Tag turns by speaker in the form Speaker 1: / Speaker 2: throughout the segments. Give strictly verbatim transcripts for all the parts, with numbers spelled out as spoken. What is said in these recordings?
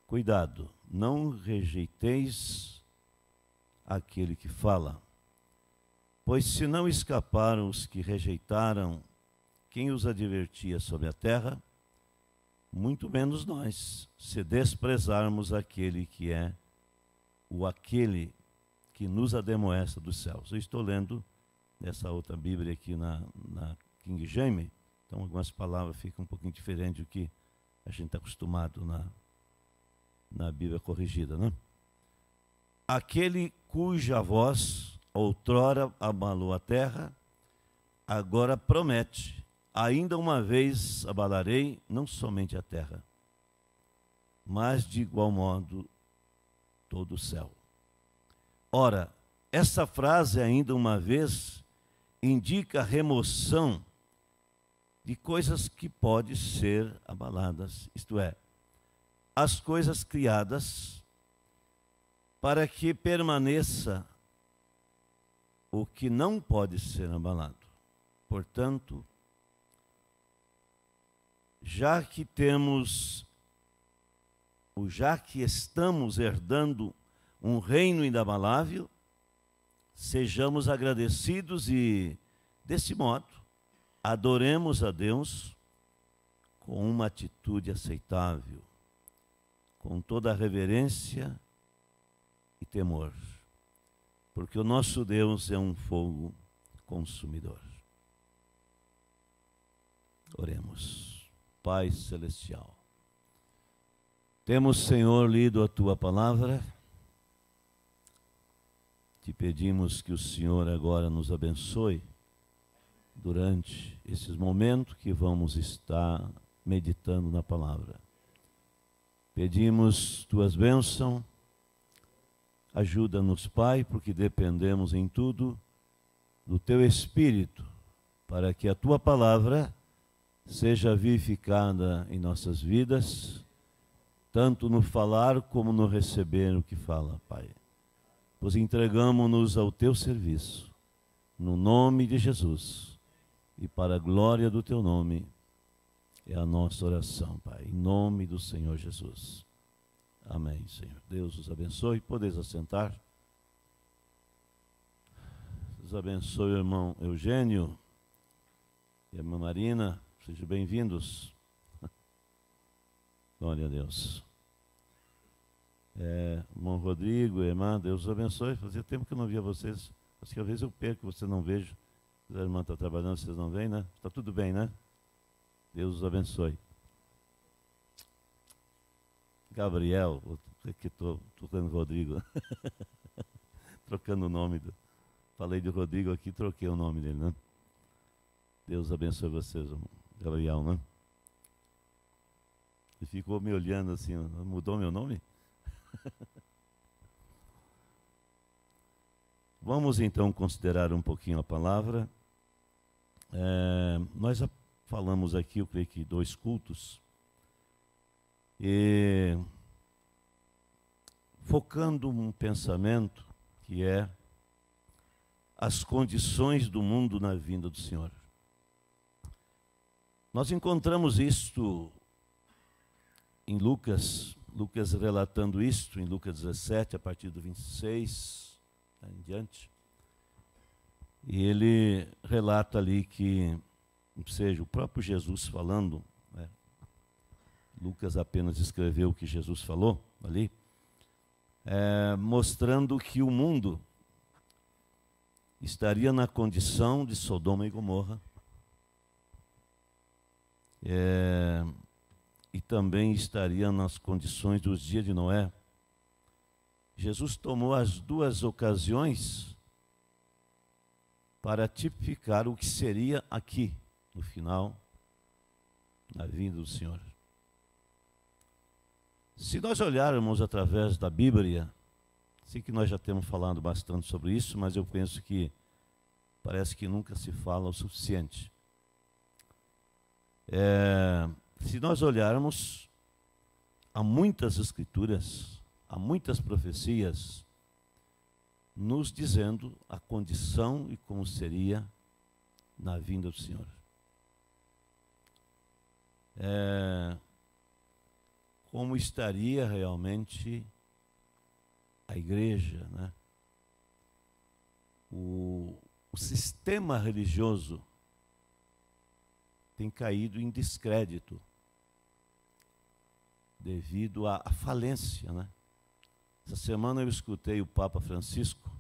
Speaker 1: Cuidado, não rejeiteis aquele que fala, pois se não escaparam os que rejeitaram quem os advertia sobre a terra, muito menos nós, se desprezarmos aquele que é o aquele que nos ademoesta dos céus. Eu estou lendo essa outra Bíblia aqui na, na King James, então algumas palavras ficam um pouquinho diferentes do que a gente está acostumado na, na Bíblia corrigida, né? Aquele cuja voz outrora abalou a terra, agora promete: ainda uma vez abalarei não somente a terra, mas de igual modo todo o céu. Ora, essa frase, ainda uma vez, indica a remoção de coisas que podem ser abaladas, isto é, as coisas criadas, para que permaneça o que não pode ser abalado. Portanto, já que temos, ou já que estamos herdando um reino inabalável, sejamos agradecidos e, desse modo, adoremos a Deus com uma atitude aceitável, com toda a reverência e temor, porque o nosso Deus é um fogo consumidor. Oremos. Pai Celestial, temos, Senhor, lido a Tua palavra. Te pedimos que o Senhor agora nos abençoe durante esses momentos que vamos estar meditando na palavra. Pedimos Tuas bênçãos, ajuda-nos, Pai, porque dependemos em tudo do Teu Espírito, para que a Tua palavra seja vivificada em nossas vidas, tanto no falar como no receber o que fala, Pai. Pois entregamos-nos ao Teu serviço, no nome de Jesus, e para a glória do Teu nome, é a nossa oração, Pai, em nome do Senhor Jesus. Amém, Senhor. Deus os abençoe. Podeis assentar. Deus abençoe o irmão Eugênio e a irmã Marina. Sejam bem-vindos. Glória a Deus. É, irmão Rodrigo, irmã, Deus os abençoe. Fazia tempo que eu não via vocês. Acho que às vezes eu perco, você não vejo. A irmã está trabalhando, vocês não veem, né? Está tudo bem, né? Deus os abençoe. Gabriel, que estou trocando Rodrigo. Trocando o nome. Do, falei de Rodrigo aqui, troquei o nome dele, né? Deus abençoe vocês, irmão Gabriel, né? E ficou me olhando assim, mudou meu nome? Vamos então considerar um pouquinho a palavra. É, nós falamos aqui, eu creio que dois cultos, e focando um pensamento que é as condições do mundo na vinda do Senhor. Nós encontramos isto em Lucas, Lucas relatando isto em Lucas dezessete, a partir do vinte e seis, tá, em diante. E ele relata ali que, ou seja, o próprio Jesus falando, né, Lucas apenas escreveu o que Jesus falou ali, é, mostrando que o mundo estaria na condição de Sodoma e Gomorra, é, e também estaria nas condições dos dias de Noé. Jesus tomou as duas ocasiões para tipificar o que seria aqui, no final, na vinda do Senhor. Se nós olharmos através da Bíblia, sei que nós já temos falado bastante sobre isso, mas eu penso que parece que nunca se fala o suficiente. É, se nós olharmos, há muitas escrituras, há muitas profecias nos dizendo a condição e como seria na vinda do Senhor. É, como estaria realmente a igreja, né? O, o sistema religioso tem caído em descrédito devido à, à falência, né? Essa semana eu escutei o Papa Francisco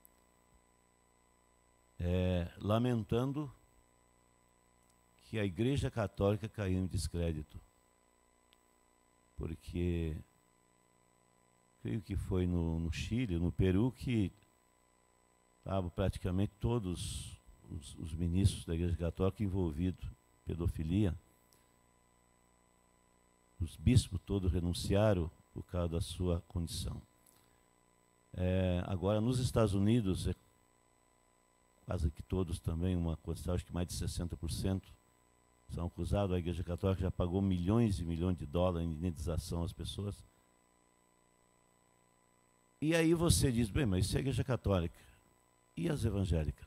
Speaker 1: é, lamentando que a Igreja Católica caiu em descrédito, porque creio que foi no, no Chile, no Peru, que estavam praticamente todos os, os ministros da Igreja Católica envolvidos em pedofilia. Os bispos todos renunciaram por causa da sua condição. É, agora, nos Estados Unidos, é quase que todos também, uma quantidade, acho que mais de sessenta por cento, são acusados. A Igreja Católica já pagou milhões e milhões de dólares em indenização às pessoas. E aí você diz, bem, mas isso é a Igreja Católica. E as evangélicas?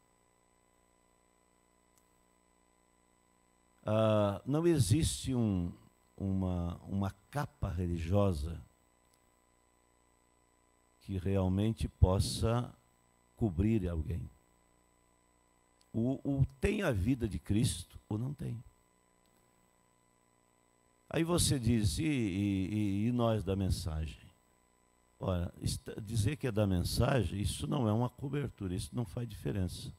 Speaker 1: Ah, não existe um, uma, uma capa religiosa que realmente possa cobrir alguém. O, o tem a vida de Cristo ou não tem. Aí você diz, e, e, e nós da mensagem? Ora, dizer que é da mensagem, isso não é uma cobertura, isso não faz diferença.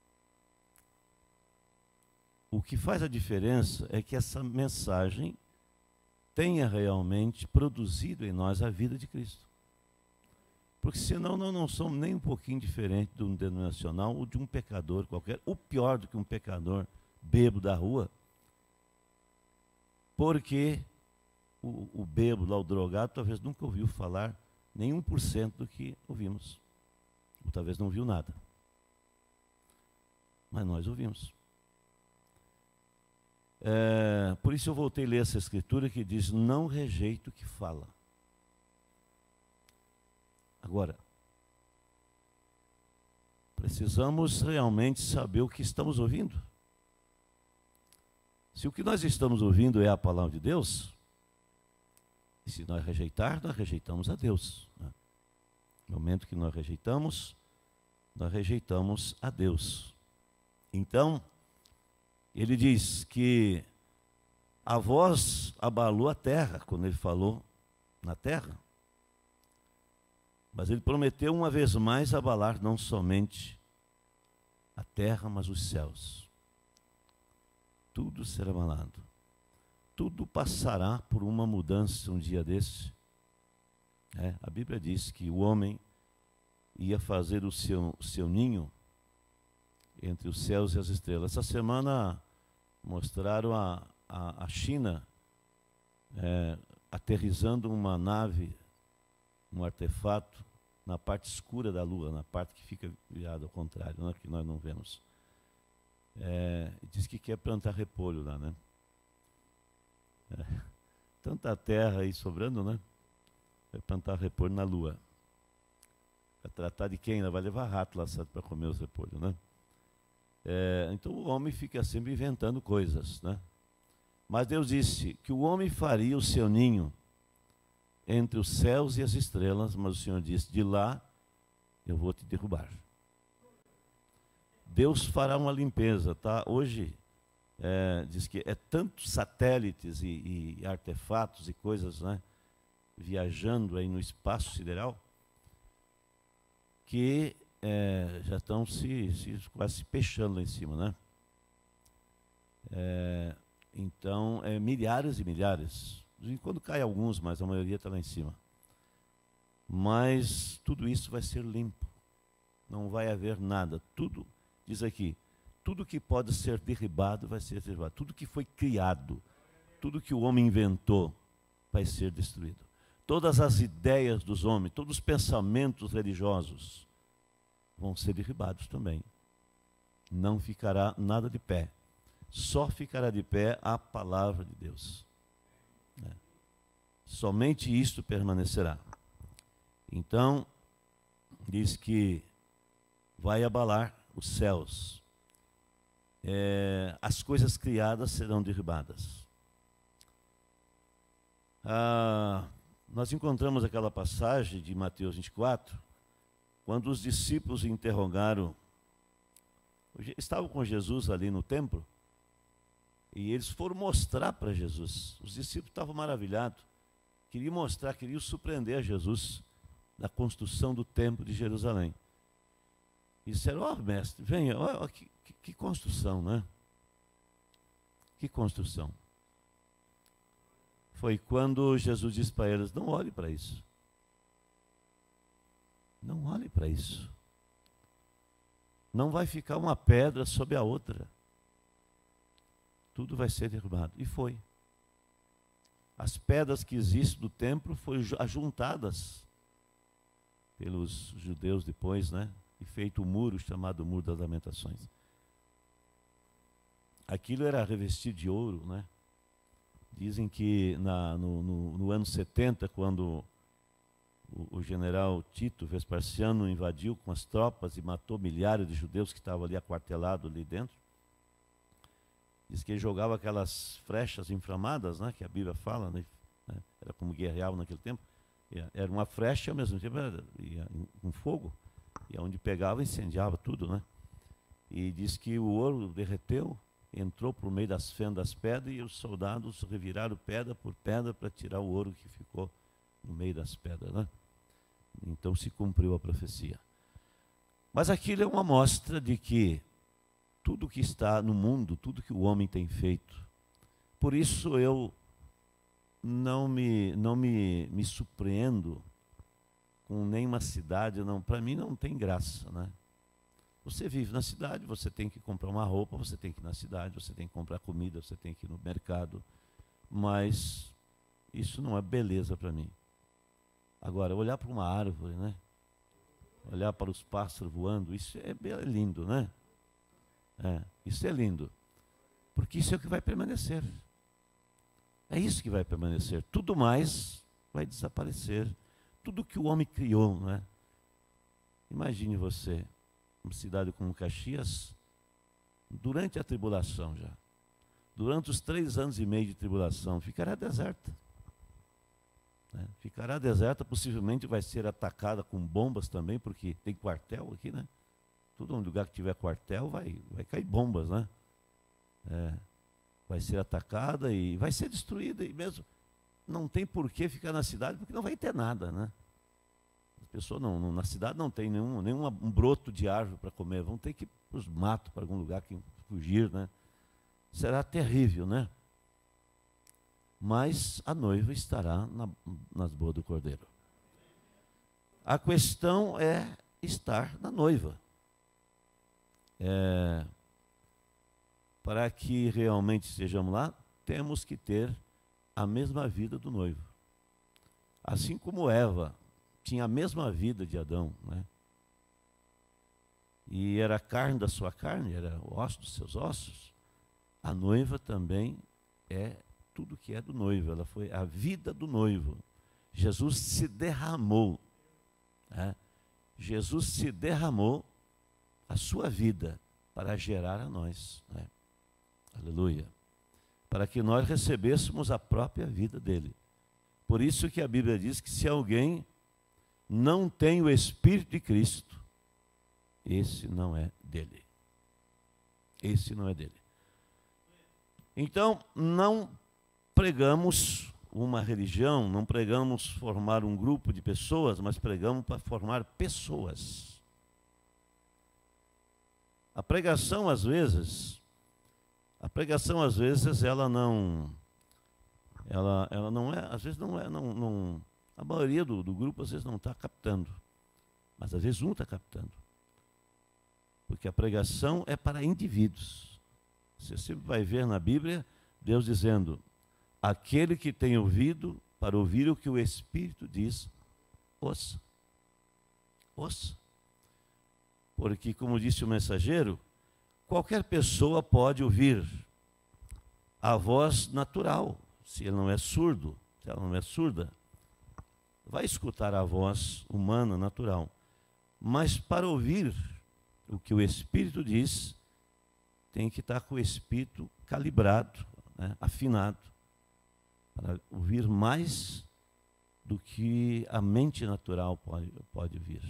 Speaker 1: O que faz a diferença é que essa mensagem tenha realmente produzido em nós a vida de Cristo. Porque senão nós não somos nem um pouquinho diferente de um denominacional ou de um pecador qualquer, ou pior do que um pecador bêbado da rua, porque o, o bêbado lá, o drogado, talvez nunca ouviu falar nem um por cento do que ouvimos, ou talvez não viu nada. Mas nós ouvimos. É, por isso eu voltei a ler essa escritura que diz, não rejeita o que fala. Agora, precisamos realmente saber o que estamos ouvindo. Se o que nós estamos ouvindo é a palavra de Deus, e se nós rejeitar, nós rejeitamos a Deus, né? No momento que nós rejeitamos, nós rejeitamos a Deus. Então, ele diz que a voz abalou a terra, quando ele falou na terra. Mas ele prometeu uma vez mais abalar não somente a terra, mas os céus. Tudo será abalado. Tudo passará por uma mudança um dia desse. É, a Bíblia diz que o homem ia fazer o seu, o seu ninho entre os céus e as estrelas. Essa semana mostraram a, a, a China é, aterrissando uma nave, um artefato, na parte escura da Lua, na parte que fica virada ao contrário, né, que nós não vemos. É, diz que quer plantar repolho lá, né? É, tanta terra aí sobrando, né? Vai plantar repolho na Lua. Vai tratar de quem? Vai levar rato lá para comer os repolhos, né? É, então o homem fica sempre inventando coisas, né? Mas Deus disse que o homem faria o seu ninho entre os céus e as estrelas, mas o Senhor disse, de lá eu vou te derrubar. Deus fará uma limpeza, tá? Hoje, é, diz que é tantos satélites e, e artefatos e coisas, né, viajando aí no espaço sideral, que é, já estão se, se, quase se peixando lá em cima, né? É, então, é, milhares e milhares. Quando cai alguns, mas a maioria está lá em cima. Mas tudo isso vai ser limpo. Não vai haver nada. Tudo, diz aqui, tudo que pode ser derribado vai ser derribado. Tudo que foi criado, tudo que o homem inventou vai ser destruído. Todas as ideias dos homens, todos os pensamentos religiosos vão ser derribados também. Não ficará nada de pé. Só ficará de pé a palavra de Deus. É. Somente isto permanecerá. Então, diz que vai abalar os céus. É, as coisas criadas serão derribadas. Ah, nós encontramos aquela passagem de Mateus vinte e quatro, quando os discípulos interrogaram, estavam com Jesus ali no templo, e eles foram mostrar para Jesus. Os discípulos estavam maravilhados, queriam mostrar, queriam surpreender a Jesus na construção do templo de Jerusalém. E disseram, ó, oh, mestre, venha, ó, oh, que, que, que construção, né? Que construção. Foi quando Jesus disse para eles, não olhe para isso. Não olhe para isso. Não vai ficar uma pedra sobre a outra. Tudo vai ser derrubado. E foi. As pedras que existem do templo foram ajuntadas pelos judeus depois, né? E feito o um muro chamado Muro das Lamentações. Aquilo era revestido de ouro, né? Dizem que na, no, no, no ano setenta, quando o, o general Tito Vespasiano invadiu com as tropas e matou milhares de judeus que estavam ali aquartelados ali dentro, diz que ele jogava aquelas flechas inflamadas, né, que a Bíblia fala, né, era como guerreava naquele tempo, era uma flecha ao mesmo tempo era, ia, com fogo, e onde pegava incendiava tudo, né? E diz que o ouro derreteu, entrou por meio das fendas das pedras e os soldados reviraram pedra por pedra para tirar o ouro que ficou no meio das pedras, né? Então se cumpriu a profecia. Mas aquilo é uma amostra de que tudo que está no mundo, tudo que o homem tem feito, por isso eu não me, não me, me surpreendo com nenhuma cidade, não, para mim não tem graça, né? Você vive na cidade, você tem que comprar uma roupa, você tem que ir na cidade, você tem que comprar comida, você tem que ir no mercado, mas isso não é beleza para mim. Agora, olhar para uma árvore, né? Olhar para os pássaros voando, isso é lindo, né? É, isso é lindo, porque isso é o que vai permanecer. É isso que vai permanecer. Tudo mais vai desaparecer. Tudo que o homem criou, né? Imagine você, uma cidade como Caxias, durante a tribulação já, durante os três anos e meio de tribulação, ficará deserta. Né? Ficará deserta, possivelmente vai ser atacada com bombas também, porque tem quartel aqui, né? Todo lugar que tiver quartel vai, vai cair bombas, né? É, vai ser atacada e vai ser destruída, e mesmo não tem por que ficar na cidade, porque não vai ter nada, né? As pessoas não, não, na cidade não tem nenhum, nenhum um broto de árvore para comer, vão ter que ir para os matos, para algum lugar que fugir, né? Será terrível, né? Mas a noiva estará na, nas boas do Cordeiro. A questão é estar na noiva. É, para que realmente estejamos lá, temos que ter a mesma vida do noivo. Assim como Eva tinha a mesma vida de Adão, né? E era a carne da sua carne, era o osso dos seus ossos, a noiva também é tudo que é do noivo, ela foi a vida do noivo. Jesus se derramou, né? Jesus se derramou a sua vida para gerar a nós, né? Aleluia. Para que nós recebêssemos a própria vida dele. Por isso que a Bíblia diz que se alguém não tem o Espírito de Cristo, esse não é dele. Esse não é dele. Então, não pregamos uma religião, não pregamos formar um grupo de pessoas, mas pregamos para formar pessoas. A pregação, às vezes, a pregação, às vezes, ela não, ela, ela não é, às vezes não é, não, não, a maioria do, do grupo, às vezes, não está captando, mas às vezes um está captando, porque a pregação é para indivíduos. Você sempre vai ver na Bíblia, Deus dizendo, aquele que tem ouvido, para ouvir o que o Espírito diz, ouça, ouça. Porque, como disse o mensageiro, qualquer pessoa pode ouvir a voz natural, se ele não é surdo, se ela não é surda, vai escutar a voz humana natural. Mas para ouvir o que o Espírito diz, tem que estar com o Espírito calibrado, né, afinado, para ouvir mais do que a mente natural pode, pode vir.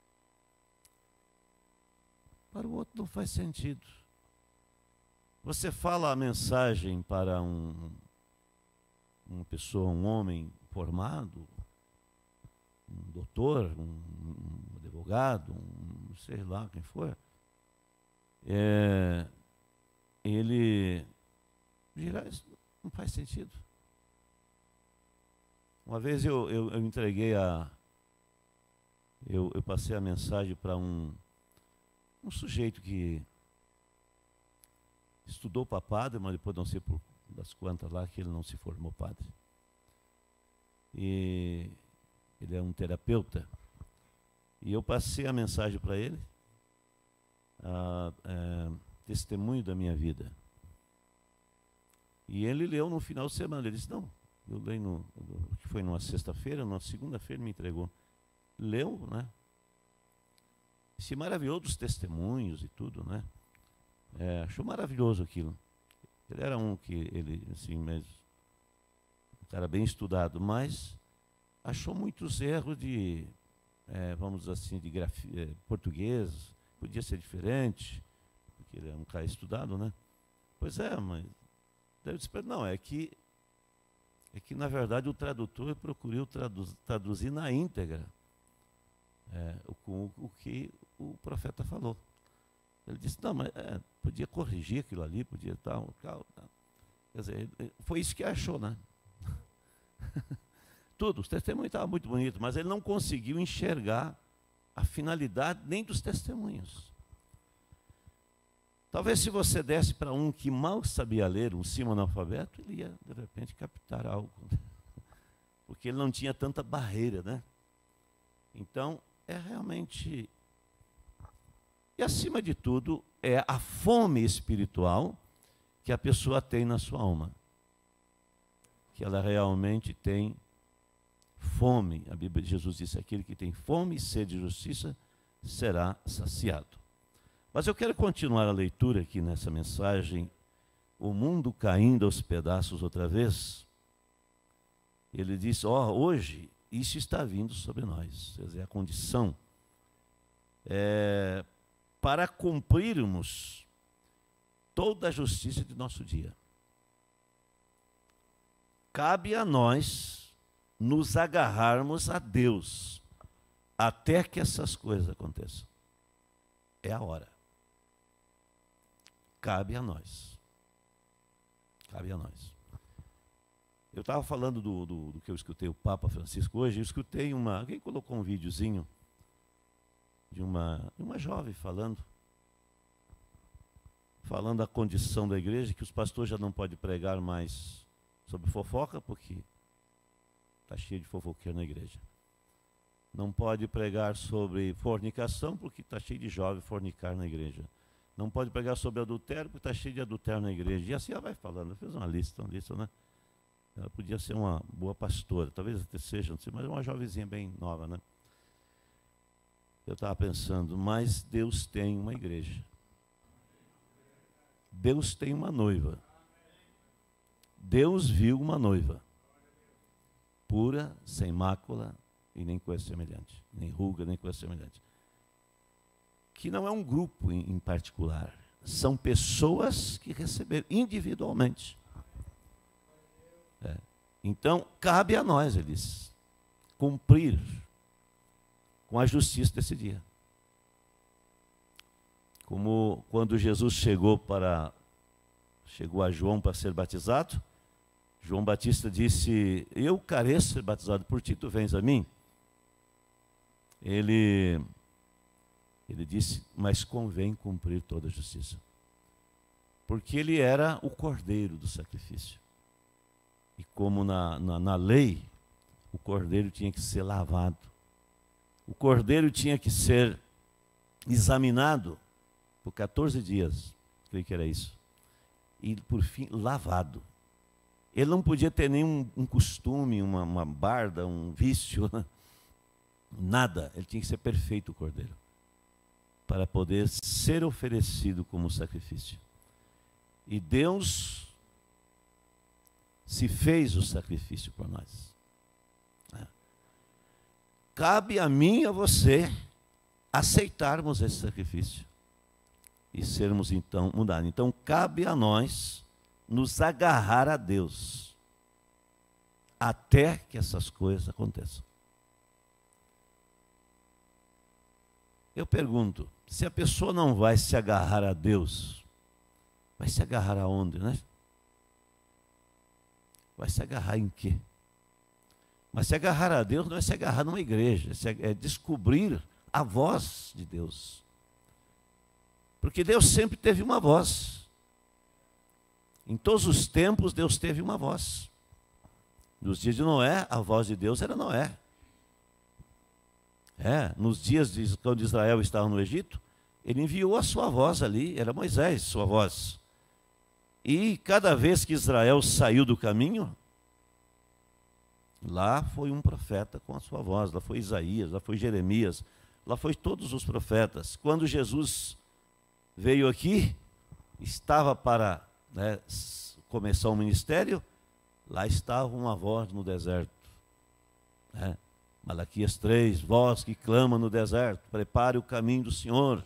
Speaker 1: Para o outro não faz sentido. Você fala a mensagem para um, uma pessoa, um homem formado, um doutor, um, um advogado, um sei lá quem for, é, ele dirá, isso não faz sentido. Uma vez eu, eu, eu entreguei a... Eu, eu passei a mensagem para um, um sujeito que estudou para padre, mas depois não sei por das quantas lá que ele não se formou padre. E ele é um terapeuta. E eu passei a mensagem para ele, a, a, testemunho da minha vida. E ele leu no final de semana. Ele disse, não, eu leio no, que foi numa sexta-feira, numa segunda-feira me entregou. Leu, né? Se maravilhou dos testemunhos e tudo, né? É, achou maravilhoso aquilo. Ele era um que, ele, assim, mesmo, um cara bem estudado, mas achou muitos erros de, é, vamos dizer assim, de grafia, é, português, podia ser diferente, porque ele é um cara estudado, né? Pois é, mas eu disse, não, é que, é que na verdade o tradutor procurou traduz, traduzir na íntegra é, o, o, o que o profeta falou. Ele disse, não, mas é, podia corrigir aquilo ali, podia tal, tal, tal. Quer dizer, foi isso que achou, né? Tudo, os testemunhos estavam muito bonitos, mas ele não conseguiu enxergar a finalidade nem dos testemunhos. Talvez se você desse para um que mal sabia ler, um semi-analfabeto, ele ia, de repente, captar algo. Porque ele não tinha tanta barreira, né? Então, é realmente... E, acima de tudo, é a fome espiritual que a pessoa tem na sua alma. Que ela realmente tem fome. A Bíblia de Jesus disse, aquele que tem fome e sede de justiça será saciado. Mas eu quero continuar a leitura aqui nessa mensagem, o mundo caindo aos pedaços outra vez. Ele diz, ó, oh, hoje isso está vindo sobre nós. Quer dizer, a condição é... para cumprirmos toda a justiça de nosso dia. Cabe a nós nos agarrarmos a Deus até que essas coisas aconteçam. É a hora. Cabe a nós. Cabe a nós. Eu estava falando do, do, do que eu escutei o Papa Francisco hoje, eu escutei uma... Alguém colocou um videozinho de uma, uma jovem falando, falando da condição da igreja, que os pastores já não podem pregar mais sobre fofoca, porque está cheio de fofoqueiro na igreja. Não pode pregar sobre fornicação, porque está cheio de jovem fornicar na igreja. Não pode pregar sobre adultério, porque está cheio de adultério na igreja. E assim ela vai falando. Ela fez uma lista, uma lista, né? Ela podia ser uma boa pastora, talvez até seja, não sei, mas uma jovenzinha bem nova, né? Eu estava pensando, mas Deus tem uma igreja. Deus tem uma noiva. Deus viu uma noiva. Pura, sem mácula e nem coisa semelhante. Nem ruga, nem coisa semelhante. Que não é um grupo em, em particular. São pessoas que receberam individualmente. É. Então, cabe a nós, eles, cumprir com a justiça desse dia. Como quando Jesus chegou para chegou a João para ser batizado, João Batista disse, eu careço de ser batizado por ti, tu vens a mim? Ele, ele disse, mas convém cumprir toda a justiça. Porque ele era o cordeiro do sacrifício. E como na, na, na lei, o cordeiro tinha que ser lavado. O cordeiro tinha que ser examinado por quatorze dias, creio que era isso. E, por fim, lavado. Ele não podia ter nenhum um costume, uma, uma barda, um vício, nada. Ele tinha que ser perfeito, o cordeiro, para poder ser oferecido como sacrifício. E Deus se fez o sacrifício por nós. É. Cabe a mim e a você aceitarmos esse sacrifício e sermos então mudados. Então, cabe a nós nos agarrar a Deus até que essas coisas aconteçam. Eu pergunto, se a pessoa não vai se agarrar a Deus, vai se agarrar aonde, né? Vai se agarrar em quê? Mas se agarrar a Deus não é se agarrar numa igreja, é descobrir a voz de Deus. Porque Deus sempre teve uma voz. Em todos os tempos, Deus teve uma voz. Nos dias de Noé, a voz de Deus era Noé. É, nos dias de, quando Israel estava no Egito, ele enviou a sua voz ali, era Moisés, sua voz. E cada vez que Israel saiu do caminho, lá foi um profeta com a sua voz, lá foi Isaías, lá foi Jeremias, lá foi todos os profetas. Quando Jesus veio aqui, estava para, né, começar o ministério, lá estava uma voz no deserto. Né? Malaquias três, voz que clama no deserto, prepare o caminho do Senhor.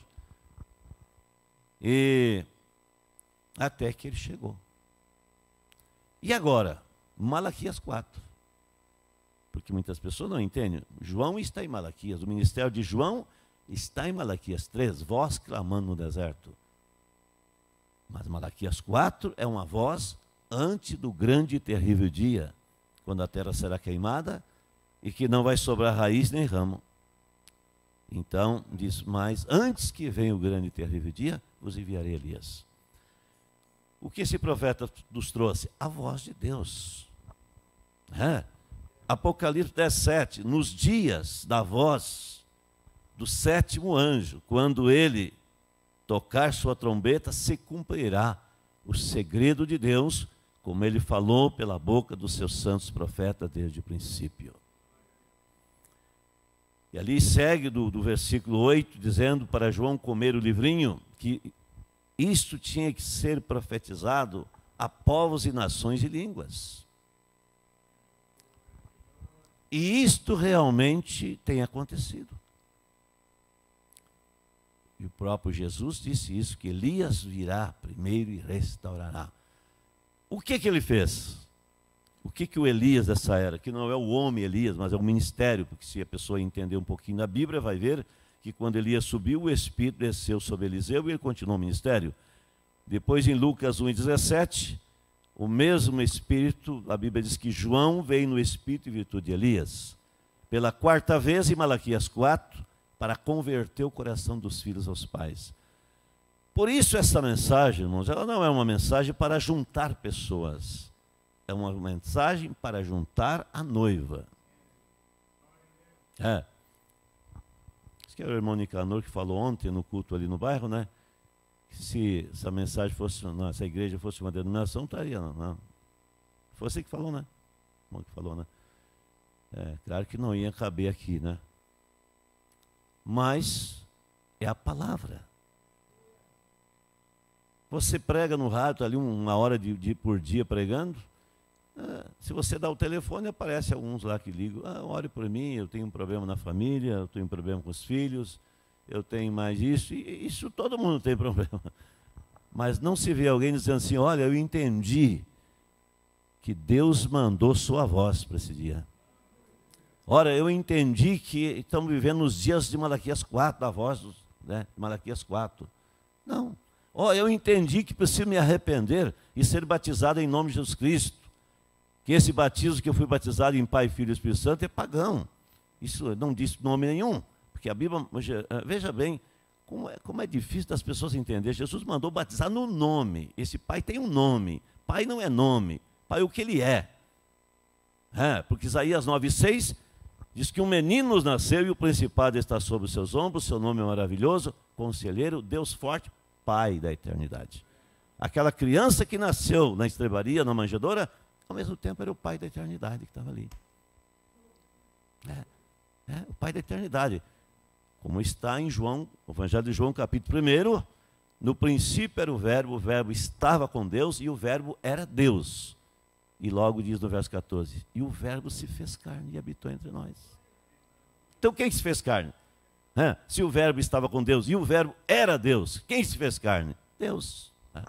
Speaker 1: E até que ele chegou. E agora, Malaquias quatro. Porque muitas pessoas não entendem. João está em Malaquias, o ministério de João está em Malaquias três, voz clamando no deserto. Mas Malaquias quatro é uma voz antes do grande e terrível dia, quando a terra será queimada e que não vai sobrar raiz nem ramo. Então, diz, mas antes que venha o grande e terrível dia, vos enviarei Elias. O que esse profeta nos trouxe? A voz de Deus. É. Apocalipse dez, sete, nos dias da voz do sétimo anjo, quando ele tocar sua trombeta, se cumprirá o segredo de Deus, como ele falou pela boca dos seus santos profetas desde o princípio. E ali segue do, do versículo oito, dizendo para João comer o livrinho, que isto tinha que ser profetizado a povos e nações e línguas. E isto realmente tem acontecido. E o próprio Jesus disse isso, que Elias virá primeiro e restaurará. O que que ele fez? O que que o Elias dessa era, que não é o homem Elias, mas é o ministério, porque se a pessoa entender um pouquinho da Bíblia, vai ver que quando Elias subiu, o Espírito desceu sobre Eliseu e ele continuou o ministério. Depois em Lucas um, dezessete, o mesmo Espírito, a Bíblia diz que João veio no Espírito e virtude de Elias. Pela quarta vez em Malaquias quatro, para converter o coração dos filhos aos pais. Por isso essa mensagem, irmãos, ela não é uma mensagem para juntar pessoas. É uma mensagem para juntar a noiva. É. Acho que era o irmão Nicanor que falou ontem no culto ali no bairro, né? Que se essa mensagem fosse, não, se a igreja fosse uma denominação, estaria, não, não. Foi você que falou, né? O irmão que falou, né? É, claro que não ia caber aqui, né? Mas é a palavra. Você prega no rádio ali uma hora de, de, por dia pregando. Ah, se você dá o telefone, aparece alguns lá que ligam. Ah, ore por mim, eu tenho um problema na família, eu tenho um problema com os filhos, eu tenho mais isso. E isso todo mundo tem problema. Mas não se vê alguém dizendo assim, olha, eu entendi que Deus mandou sua voz para esse dia. Ora, eu entendi que estamos vivendo nos dias de Malaquias quatro, da voz do, né, de Malaquias quatro. Não. Ó, eu entendi que preciso me arrepender e ser batizado em nome de Jesus Cristo. Que esse batismo que eu fui batizado em Pai, Filho e Espírito Santo é pagão. Isso não diz nome nenhum. Porque a Bíblia, veja bem, como é, como é difícil das pessoas entenderem. Jesus mandou batizar no nome. Esse Pai tem um nome. Pai não é nome. Pai é o que ele é. É, porque Isaías nove, seis diz que um menino nos nasceu e o principado está sobre os seus ombros, seu nome é maravilhoso, conselheiro, Deus forte, Pai da eternidade. Aquela criança que nasceu na estrebaria, na manjedoura, ao mesmo tempo era o Pai da eternidade que estava ali. É, é, o Pai da eternidade. Como está em João, o Evangelho de João, capítulo um, no princípio era o verbo, o verbo estava com Deus e o verbo era Deus. E logo diz no verso quatorze, e o verbo se fez carne e habitou entre nós. Então quem se fez carne? Hã? Se o verbo estava com Deus e o verbo era Deus, quem se fez carne? Deus. Hã?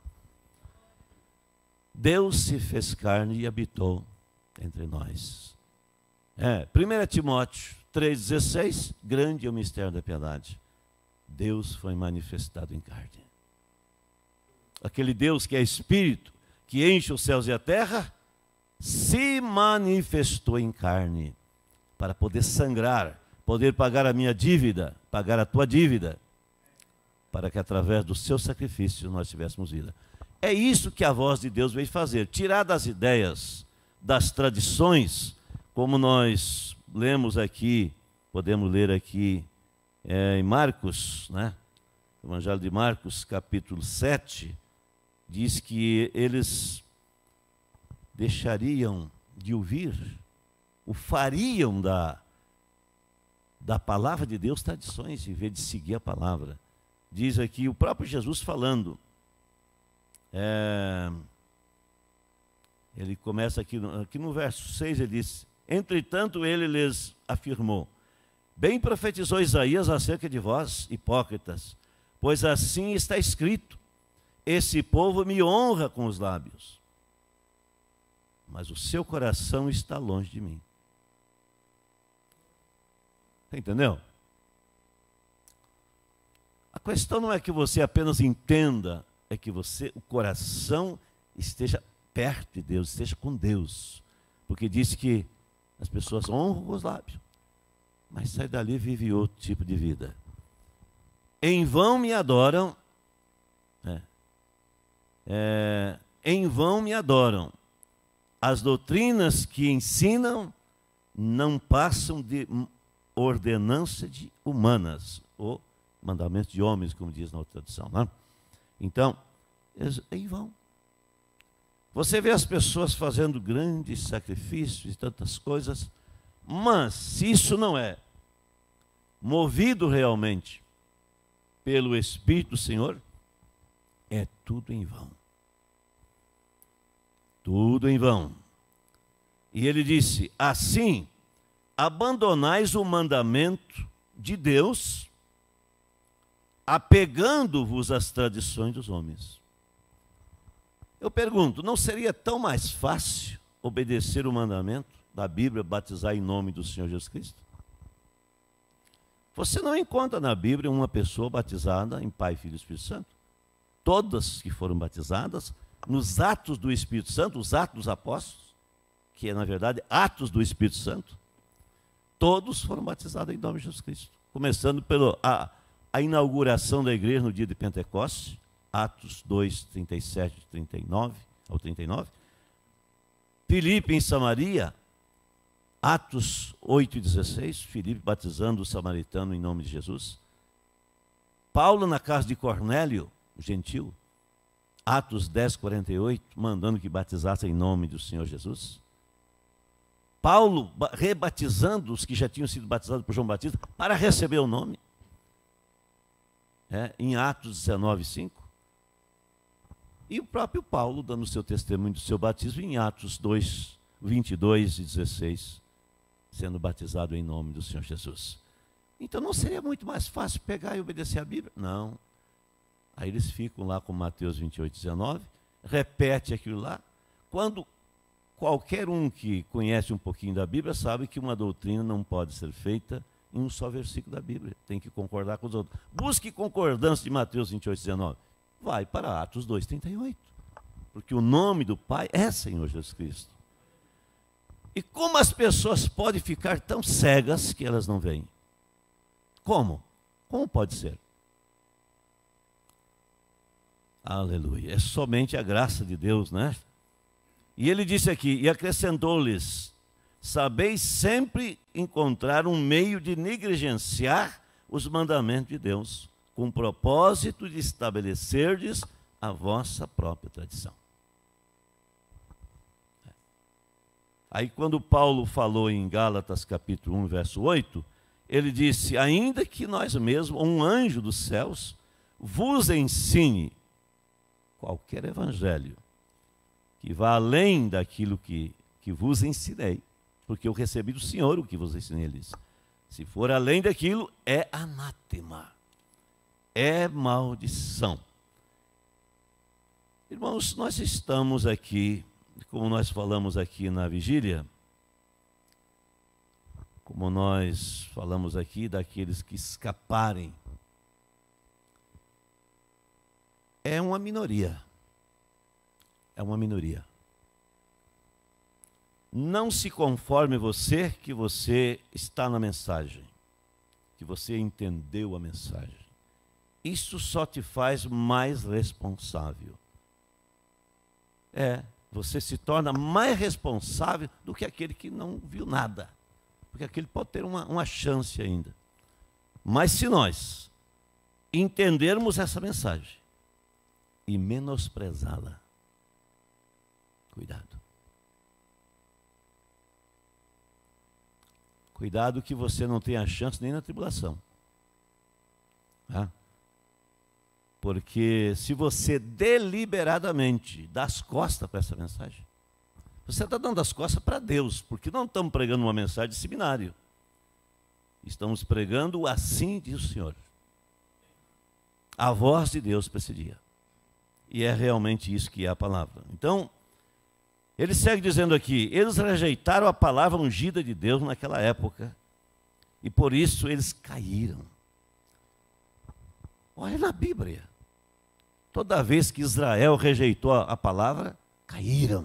Speaker 1: Deus se fez carne e habitou entre nós. É, primeiro Timóteo três, dezesseis, grande é o mistério da piedade. Deus foi manifestado em carne. Aquele Deus que é Espírito, que enche os céus e a terra, se manifestou em carne, para poder sangrar, poder pagar a minha dívida, pagar a tua dívida, para que através do seu sacrifício nós tivéssemos vida. É isso que a voz de Deus veio fazer, tirar das ideias, das tradições, como nós lemos aqui, podemos ler aqui é, em Marcos, né? Evangelho de Marcos, capítulo sete, diz que eles deixariam de ouvir, o fariam da, da palavra de Deus tradições, em vez de seguir a palavra. Diz aqui o próprio Jesus falando, é, ele começa aqui, aqui no verso seis, ele diz, entretanto ele lhes afirmou, bem profetizou Isaías acerca de vós, hipócritas, pois assim está escrito, esse povo me honra com os lábios, mas o seu coração está longe de mim. Entendeu? A questão não é que você apenas entenda, é que você, o coração esteja perto de Deus, esteja com Deus. Porque diz que as pessoas honram com os lábios, mas sai dali e vive outro tipo de vida. Em vão me adoram, é, é, em vão me adoram. As doutrinas que ensinam não passam de ordenança de humanas, ou mandamento de homens, como diz na outra tradução. Né? Então, em vão. Você vê as pessoas fazendo grandes sacrifícios e tantas coisas, mas se isso não é movido realmente pelo Espírito do Senhor, é tudo em vão. Tudo em vão. E ele disse, assim, abandonais o mandamento de Deus, apegando-vos às tradições dos homens. Eu pergunto, não seria tão mais fácil obedecer o mandamento da Bíblia, batizar em nome do Senhor Jesus Cristo? Você não encontra na Bíblia uma pessoa batizada em Pai, Filho e Espírito Santo. Todas que foram batizadas nos atos do Espírito Santo, os atos dos apóstolos, que é, na verdade, atos do Espírito Santo, todos foram batizados em nome de Jesus Cristo. Começando pela a, a inauguração da igreja no dia de Pentecostes, Atos dois, trinta e sete, trinta e nove, ao trinta e nove. Filipe em Samaria, Atos oito, dezesseis, Filipe batizando o samaritano em nome de Jesus. Paulo na casa de Cornélio, o gentil, Atos dez, quarenta e oito, mandando que batizasse em nome do Senhor Jesus. Paulo rebatizando os que já tinham sido batizados por João Batista para receber o nome. É, em Atos dezenove, cinco. E o próprio Paulo dando o seu testemunho do seu batismo em Atos dois, vinte e dois e dezesseis, sendo batizado em nome do Senhor Jesus. Então não seria muito mais fácil pegar e obedecer a Bíblia? Não. Aí eles ficam lá com Mateus vinte e oito, dezenove, repete aquilo lá. Quando qualquer um que conhece um pouquinho da Bíblia sabe que uma doutrina não pode ser feita em um só versículo da Bíblia. Tem que concordar com os outros. Busque concordância de Mateus vinte e oito, dezenove. Vai para Atos dois, trinta e oito. Porque o nome do Pai é Senhor Jesus Cristo. E como as pessoas podem ficar tão cegas que elas não veem? Como? Como pode ser? Aleluia. É somente a graça de Deus, né? E ele disse aqui, e acrescentou-lhes, sabeis sempre encontrar um meio de negligenciar os mandamentos de Deus, com o propósito de estabelecerdes a vossa própria tradição. Aí quando Paulo falou em Gálatas capítulo um, verso oito, ele disse, ainda que nós mesmos, um anjo dos céus, vos ensine qualquer evangelho, que vá além daquilo que, que vos ensinei, porque eu recebi do Senhor o que vos ensinei, ele disse. Se for além daquilo, é anátema, é maldição. Irmãos, nós estamos aqui, como nós falamos aqui na vigília, como nós falamos aqui daqueles que escaparem, é uma minoria. É uma minoria. Não se conforme você que você está na mensagem, que você entendeu a mensagem. Isso só te faz mais responsável. É, você se torna mais responsável do que aquele que não viu nada. Porque aquele pode ter uma, uma chance ainda. Mas se nós entendermos essa mensagem e menosprezá-la, cuidado. Cuidado que você não tenha chance nem na tribulação. Tá? Porque se você deliberadamente dá as costas para essa mensagem, você está dando as costas para Deus, porque não estamos pregando uma mensagem de seminário. Estamos pregando assim diz o Senhor. A voz de Deus para esse dia. E é realmente isso que é a palavra. Então, ele segue dizendo aqui, eles rejeitaram a palavra ungida de Deus naquela época, e por isso eles caíram. Olha na Bíblia. Toda vez que Israel rejeitou a palavra, caíram.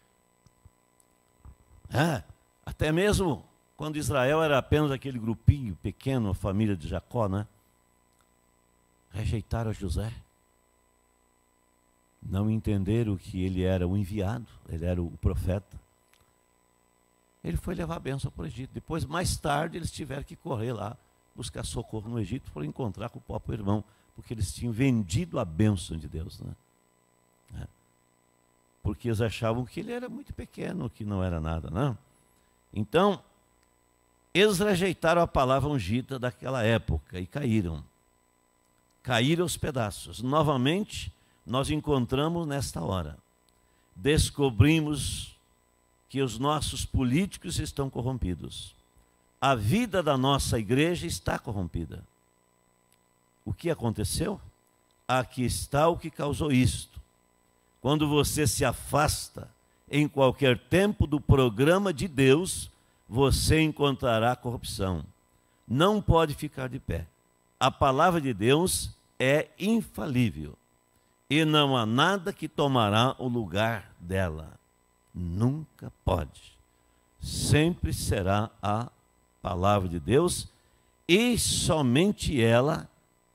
Speaker 1: É, até mesmo quando Israel era apenas aquele grupinho pequeno, a família de Jacó, né? Rejeitaram a José. Não entenderam que ele era o enviado, ele era o profeta. Ele foi levar a bênção para o Egito. Depois, mais tarde, eles tiveram que correr lá, buscar socorro no Egito para encontrar com o próprio irmão, porque eles tinham vendido a bênção de Deus, né? É. Porque eles achavam que ele era muito pequeno, que não era nada, não. Então, eles rejeitaram a palavra ungida daquela época e caíram. Caíram aos pedaços. Novamente, nós encontramos nesta hora. Descobrimos que os nossos políticos estão corrompidos. A vida da nossa igreja está corrompida. O que aconteceu? Aqui está o que causou isto. Quando você se afasta em qualquer tempo do programa de Deus, você encontrará corrupção. Não pode ficar de pé. A palavra de Deus é infalível. E não há nada que tomará o lugar dela. Nunca pode. Sempre será a palavra de Deus e somente ela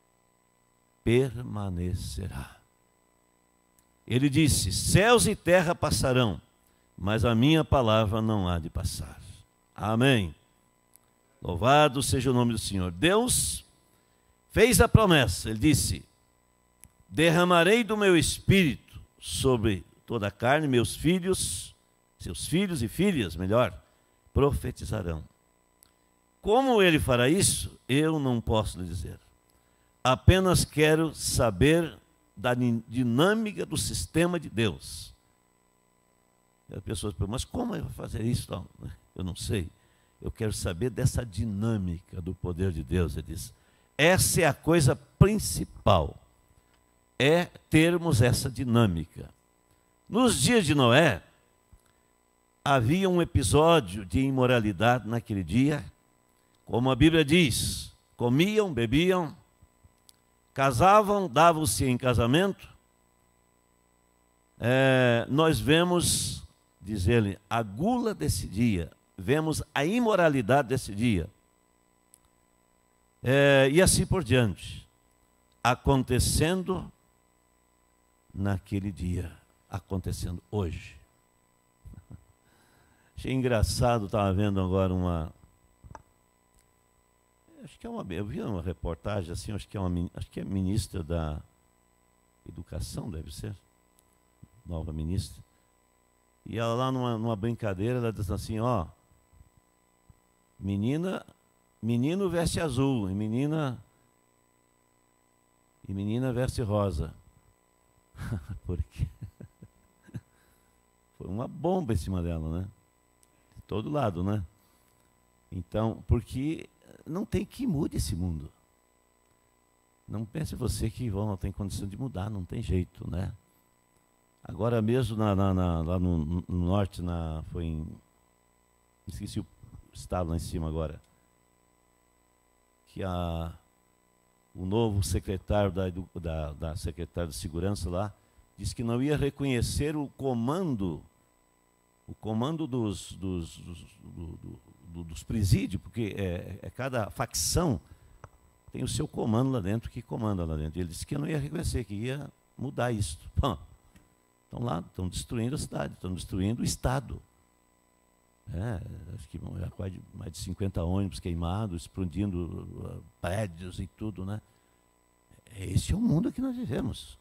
Speaker 1: permanecerá. Ele disse, céus e terra passarão, mas a minha palavra não há de passar. Amém. Louvado seja o nome do Senhor. Deus fez a promessa, ele disse, derramarei do meu espírito sobre toda a carne, meus filhos, seus filhos e filhas, melhor, profetizarão. Como ele fará isso? Eu não posso lhe dizer. Apenas quero saber da dinâmica do sistema de Deus. E as pessoas perguntam, mas como ele vai fazer isso? Não, eu não sei. Eu quero saber dessa dinâmica do poder de Deus. Ele diz, essa é a coisa principal. É termos essa dinâmica. Nos dias de Noé, havia um episódio de imoralidade naquele dia, como a Bíblia diz, comiam, bebiam, casavam, davam-se em casamento. É, nós vemos, diz ele, a gula desse dia, vemos a imoralidade desse dia. É, e assim por diante, acontecendo naquele dia, acontecendo hoje. Achei engraçado, estava vendo agora uma... Acho que é uma... Eu vi uma reportagem assim, acho que é uma, acho que é ministra da Educação, deve ser, nova ministra. E ela lá numa, numa brincadeira, ela diz assim, ó, menina, menino veste azul, e menina, e menina veste rosa. Por quê? Foi uma bomba em cima dela, né? De todo lado, né? Então, porque não tem que mude esse mundo. Não pense você que bom, não tem condição de mudar, não tem jeito, né? Agora mesmo, na, na, na, lá no, no norte, na, foi em... Esqueci o estado lá em cima agora. Que a, o novo secretário da, da, da secretária de segurança lá disse que não ia reconhecer o comando, o comando dos, dos, dos, do, do, dos presídios, porque é, é cada facção tem o seu comando lá dentro, que comanda lá dentro. Ele disse que não ia reconhecer, que ia mudar isso. Bom, estão lá, estão destruindo a cidade, estão destruindo o Estado. É, acho que bom, já quase mais de cinquenta ônibus queimados, explodindo uh, prédios e tudo, né? Esse é o mundo que nós vivemos.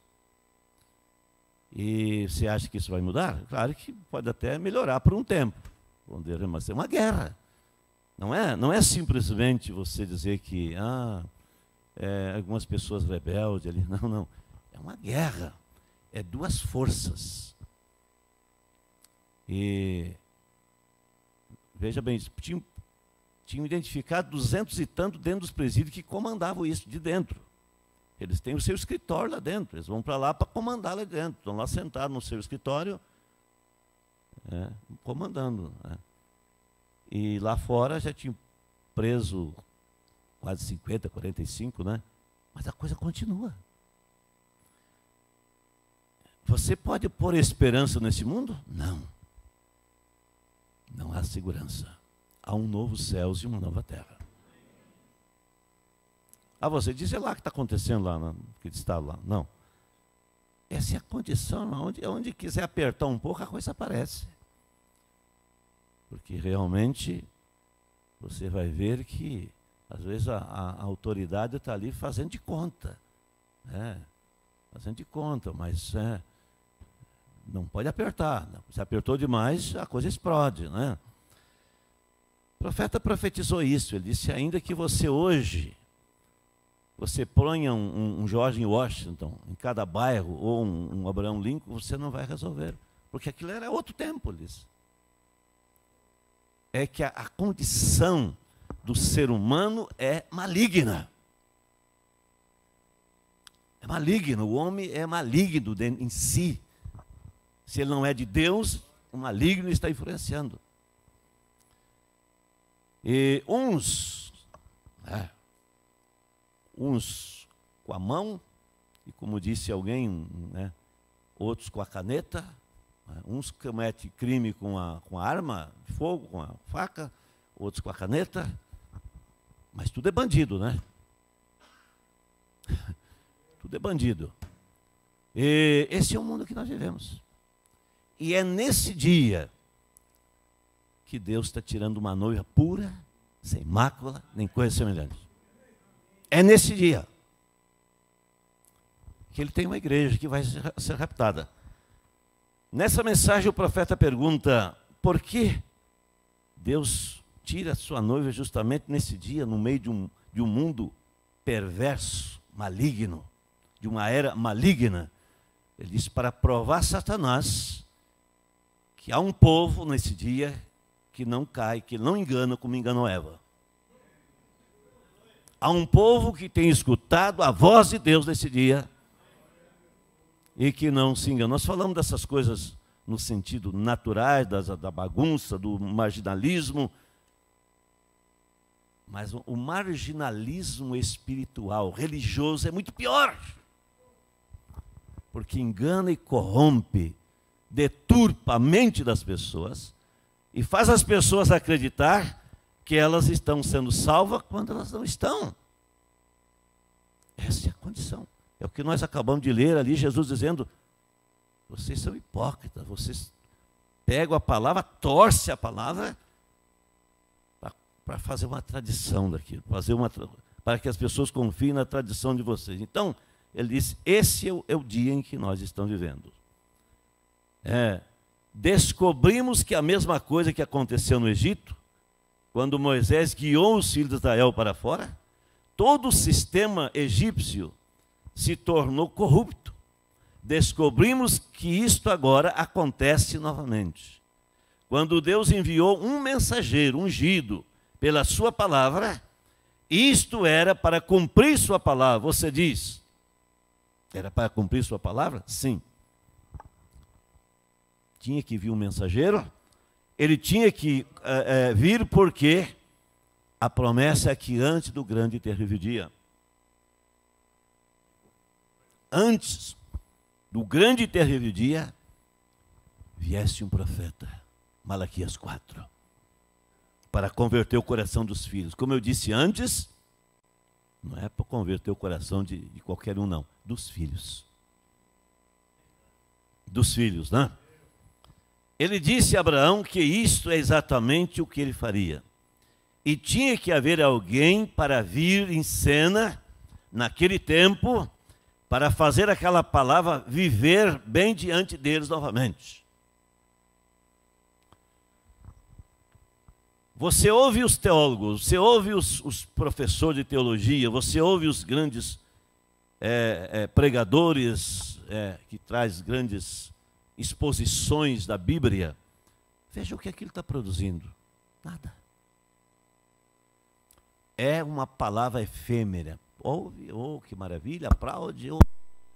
Speaker 1: E você acha que isso vai mudar? Claro que pode até melhorar por um tempo, mas é uma guerra. Não é, não é simplesmente você dizer que ah, é, algumas pessoas rebeldes ali. Não, não. É uma guerra. É duas forças. E veja bem, tinham, tinham identificado duzentos e tanto dentro dos presídios que comandavam isso de dentro. Eles têm o seu escritório lá dentro, eles vão para lá para comandar lá dentro. Estão lá sentados no seu escritório, é, comandando. Né? E lá fora já tinham preso quase cinquenta, quarenta e cinco, né? Mas a coisa continua. Você pode pôr esperança nesse mundo? Não. Não há segurança. Há um novo céu e uma nova terra. Ah, você diz, é lá que está acontecendo lá, no, que está lá. Não. Essa é a condição, onde, onde quiser apertar um pouco, a coisa aparece. Porque realmente você vai ver que, às vezes, a, a, a autoridade está ali fazendo de conta. Né? Fazendo de conta, mas é, não pode apertar. Se apertou demais, a coisa explode. Né? O profeta profetizou isso. Ele disse, ainda que você hoje... você ponha um, um, um George Washington em cada bairro, ou um, um Abraham Lincoln, você não vai resolver. Porque aquilo era outro tempo, Liz. É que a, a condição do ser humano é maligna. É maligno, o homem é maligno dentro, em si. Se ele não é de Deus, o maligno está influenciando. E uns... É, uns com a mão, e como disse alguém, né, outros com a caneta, né, uns cometem crime com a, com a arma de fogo, com a faca, outros com a caneta, mas tudo é bandido, né? Tudo é bandido. E esse é o mundo que nós vivemos. E é nesse dia que Deus está tirando uma noiva pura, sem mácula, nem coisa semelhante. É nesse dia que ele tem uma igreja que vai ser raptada. Nessa mensagem o profeta pergunta, por que Deus tira a sua noiva justamente nesse dia, no meio de um, de um mundo perverso, maligno, de uma era maligna? Ele diz, para provar Satanás que há um povo nesse dia que não cai, que não engana como enganou Eva. Há um povo que tem escutado a voz de Deus nesse dia e que não se engana. Nós falamos dessas coisas no sentido naturais, das, da bagunça, do marginalismo, mas o, o marginalismo espiritual, religioso, é muito pior, porque engana e corrompe, deturpa a mente das pessoas e faz as pessoas acreditar que elas estão sendo salvas quando elas não estão. Essa é a condição. É o que nós acabamos de ler ali, Jesus dizendo, vocês são hipócritas, vocês pegam a palavra, torcem a palavra para fazer uma tradição daquilo, fazer uma, para que as pessoas confiem na tradição de vocês. Então, ele disse, esse é o, é o dia em que nós estamos vivendo. É, descobrimos que a mesma coisa que aconteceu no Egito, quando Moisés guiou os filhos de Israel para fora, todo o sistema egípcio se tornou corrupto. descobrimos que isto agora acontece novamente. Quando Deus enviou um mensageiro ungido pela sua palavra, isto era para cumprir sua palavra. Você diz, era para cumprir sua palavra? Sim. Tinha que vir um mensageiro, ele tinha que é, é, vir porque a promessa é que antes do grande e terrível dia, antes do grande e terrível dia, viesse um profeta, Malaquias quatro, para converter o coração dos filhos. Como eu disse antes, não é para converter o coração de, de qualquer um, não, dos filhos. Dos filhos, né? Ele disse a Abraão que isto é exatamente o que ele faria. E tinha que haver alguém para vir em cena, naquele tempo, para fazer aquela palavra viver bem diante deles novamente. Você ouve os teólogos, você ouve os, os professores de teologia, você ouve os grandes é, é, pregadores é, que traz grandes exposições da Bíblia. Veja o que aquilo está produzindo. Nada. É uma palavra efêmera. Ouve, oh, que maravilha, aplaude. Oh.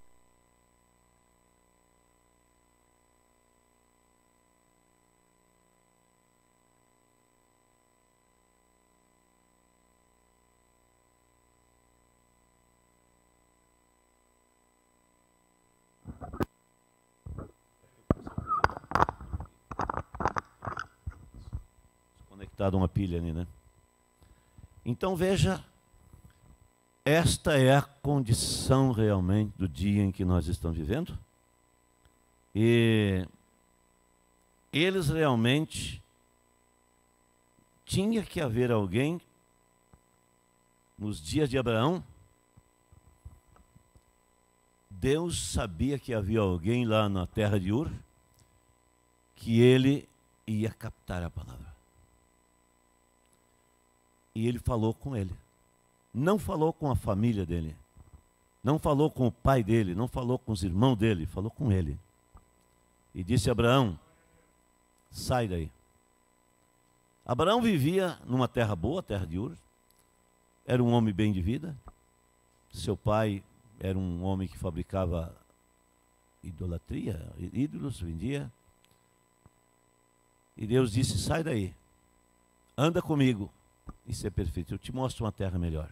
Speaker 1: Conectado a uma pilha ali, né? Então veja, esta é a condição realmente do dia em que nós estamos vivendo. E eles realmente tinha que haver alguém nos dias de Abraão. Deus sabia que havia alguém lá na terra de Ur que ele ia captar a palavra. E ele falou com ele. Não falou com a família dele. Não falou com o pai dele. Não falou com os irmãos dele. Falou com ele. E disse a Abraão, sai daí. Abraão vivia numa terra boa, terra de Ur. Era um homem bem de vida. Seu pai era um homem que fabricava idolatria, ídolos, vendia. E Deus disse, sai daí. Anda comigo. Isso é perfeito, eu te mostro uma terra melhor.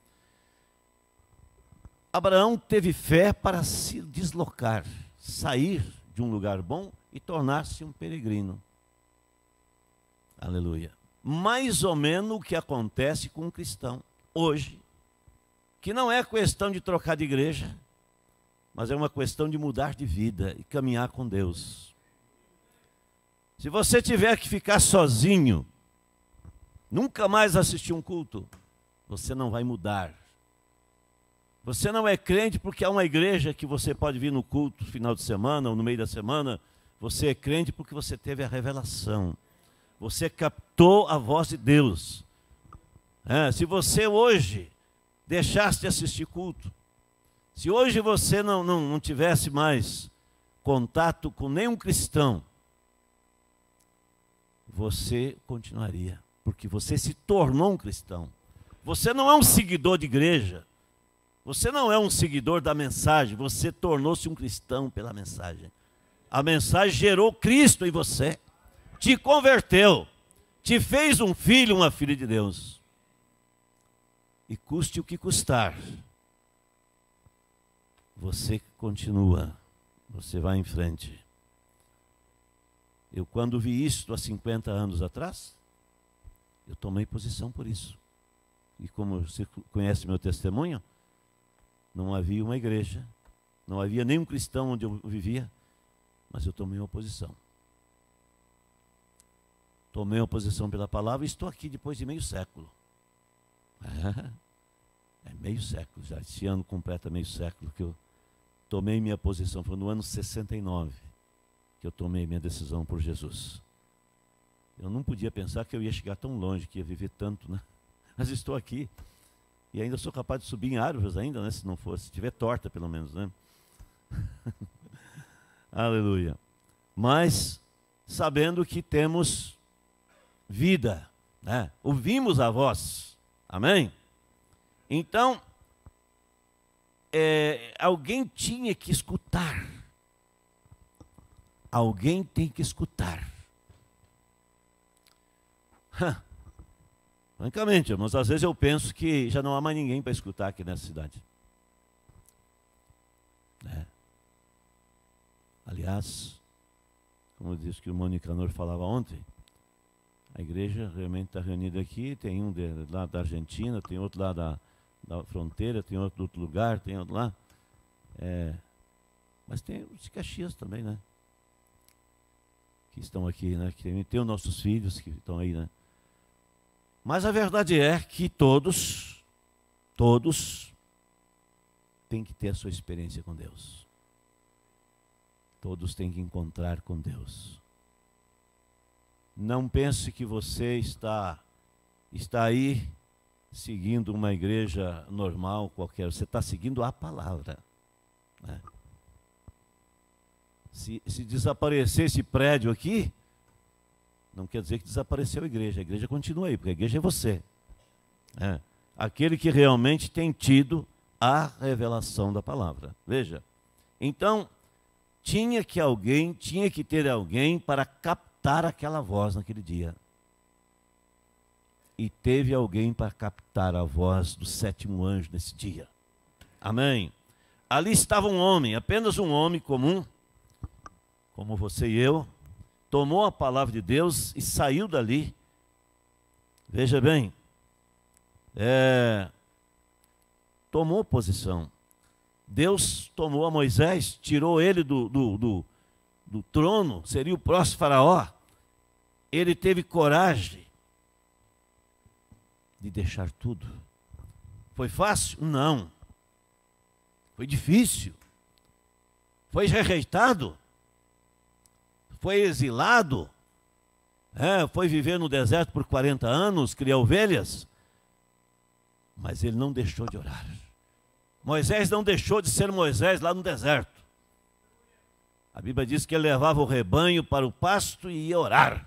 Speaker 1: Abraão teve fé para se deslocar, sair de um lugar bom e tornar-se um peregrino. Aleluia. Mais ou menos o que acontece com um cristão hoje, que não é questão de trocar de igreja, mas é uma questão de mudar de vida e caminhar com Deus. Se você tiver que ficar sozinho, nunca mais assistir um culto, você não vai mudar. Você não é crente porque há uma igreja que você pode vir no culto no final de semana ou no meio da semana. Você é crente porque você teve a revelação. Você captou a voz de Deus. É, se você hoje deixasse de assistir culto, se hoje você não, não, não tivesse mais contato com nenhum cristão, você continuaria. Porque você se tornou um cristão. Você não é um seguidor de igreja. Você não é um seguidor da mensagem. Você tornou-se um cristão pela mensagem. A mensagem gerou Cristo em você. Te converteu. Te fez um filho, uma filha de Deus. E custe o que custar, você continua. Você vai em frente. Eu quando vi isto há cinquenta anos atrás, eu tomei posição por isso. E como você conhece meu testemunho, não havia uma igreja, não havia nenhum cristão onde eu vivia, mas eu tomei uma posição. Tomei uma posição pela palavra e estou aqui depois de meio século. É meio século já, esse ano completa meio século que eu tomei minha posição. Foi no ano sessenta e nove que eu tomei minha decisão por Jesus. Eu não podia pensar que eu ia chegar tão longe, que ia viver tanto, né? Mas estou aqui. E ainda sou capaz de subir em árvores ainda, né? Se não fosse, se estiver torta pelo menos, né? Aleluia. Mas sabendo que temos vida, né? Ouvimos a voz. Amém? Então, é, alguém tinha que escutar. Alguém tem que escutar. Francamente, irmãos, às vezes eu penso que já não há mais ninguém para escutar aqui nessa cidade. É. Aliás, como disse que o Monicanor falava ontem, a igreja realmente está reunida aqui, tem um de, lá da Argentina, tem outro lá da, da fronteira, tem outro do outro lugar, tem outro lá. É, mas tem os de Caxias também, né? Que estão aqui, né? Que tem, tem os nossos filhos que estão aí, né? Mas a verdade é que todos, todos têm que ter a sua experiência com Deus. Todos têm que encontrar com Deus. Não pense que você está, está aí seguindo uma igreja normal qualquer. Você está seguindo a palavra, né? Se, se desaparecer esse prédio aqui, não quer dizer que desapareceu a igreja. A igreja continua aí, porque a igreja é você. É. Aquele que realmente tem tido a revelação da palavra. Veja. Então, tinha que alguém, tinha que ter alguém para captar aquela voz naquele dia. E teve alguém para captar a voz do sétimo anjo nesse dia. Amém? Ali estava um homem, apenas um homem comum, como você e eu, tomou a palavra de Deus e saiu dali. Veja bem, é, tomou posição. Deus tomou a Moisés, tirou ele do, do, do, do trono, seria o próximo faraó. Ele teve coragem de deixar tudo. Foi fácil? Não. Foi difícil. Foi rejeitado. Foi exilado. É, foi viver no deserto por quarenta anos, criar ovelhas. Mas ele não deixou de orar. Moisés não deixou de ser Moisés lá no deserto. A Bíblia diz que ele levava o rebanho para o pasto e ia orar.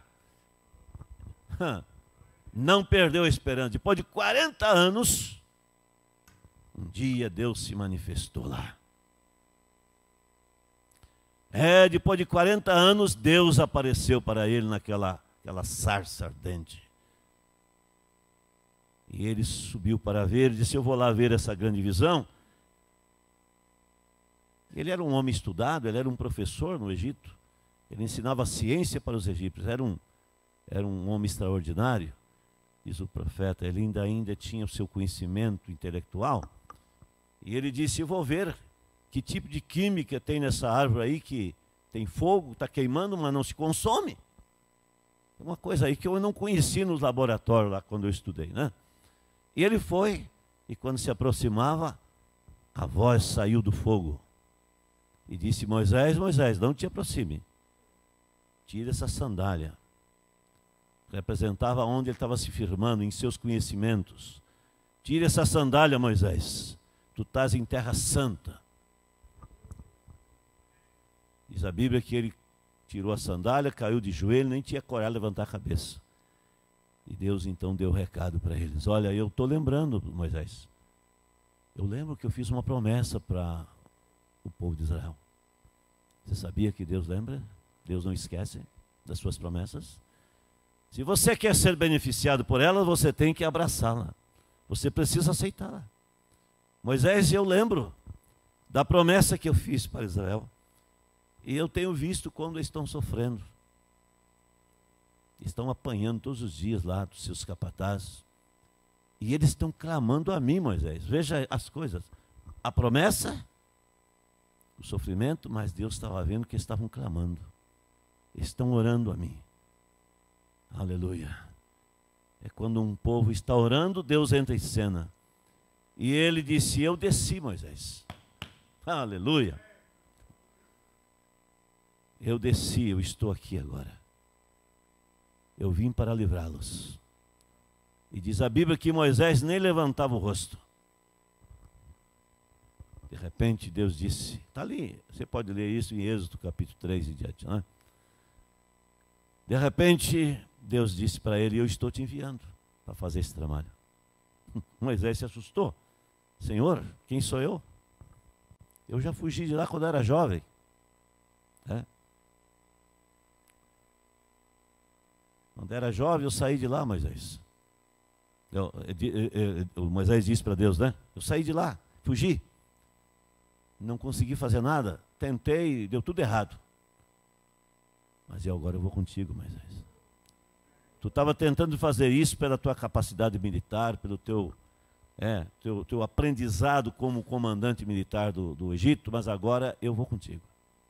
Speaker 1: Não perdeu a esperança. Depois de quarenta anos, um dia Deus se manifestou lá. É, depois de quarenta anos, Deus apareceu para ele naquela aquela sarça ardente. E ele subiu para ver, ele disse, eu vou lá ver essa grande visão. Ele era um homem estudado, ele era um professor no Egito. Ele ensinava ciência para os egípcios, era um, era um homem extraordinário. Diz o profeta, ele ainda, ainda tinha o seu conhecimento intelectual. E ele disse, eu vou ver que tipo de química tem nessa árvore aí, que tem fogo, está queimando, mas não se consome. É uma coisa aí que eu não conheci nos laboratórios lá quando eu estudei, né? E ele foi, e quando se aproximava, a voz saiu do fogo. E disse, Moisés, Moisés, não te aproxime. Tira essa sandália. Representava onde ele estava se firmando, em seus conhecimentos. Tira essa sandália, Moisés. Tu estás em terra santa. Diz a Bíblia que ele tirou a sandália, caiu de joelho, nem tinha coragem de levantar a cabeça. E Deus então deu o recado para eles. Olha, eu estou lembrando, Moisés. Eu lembro que eu fiz uma promessa para o povo de Israel. Você sabia que Deus lembra? Deus não esquece das suas promessas? Se você quer ser beneficiado por ela, você tem que abraçá-la. Você precisa aceitá-la. Moisés, eu lembro da promessa que eu fiz para Israel. E eu tenho visto como eles estão sofrendo. Estão apanhando todos os dias lá dos seus capatazes. E eles estão clamando a mim, Moisés. Veja as coisas. A promessa, o sofrimento, mas Deus estava vendo que eles estavam clamando. Eles estão orando a mim. Aleluia. É quando um povo está orando, Deus entra em cena. E ele disse, eu desci, Moisés. Aleluia. Eu desci, eu estou aqui agora. Eu vim para livrá-los. E diz a Bíblia que Moisés nem levantava o rosto. De repente Deus disse, está ali, você pode ler isso em Êxodo capítulo três e diante, né? De repente Deus disse para ele, eu estou te enviando para fazer esse trabalho. Moisés se assustou. Senhor, quem sou eu? Eu já fugi de lá quando era jovem. É. Quando era jovem eu saí de lá, Moisés. Eu, eu, eu, eu, Moisés disse para Deus, né? Eu saí de lá, fugi. Não consegui fazer nada. Tentei, deu tudo errado. Mas eu agora eu vou contigo, Moisés. Tu estava tentando fazer isso pela tua capacidade militar, pelo teu, é, teu, teu aprendizado como comandante militar do, do Egito, mas agora eu vou contigo.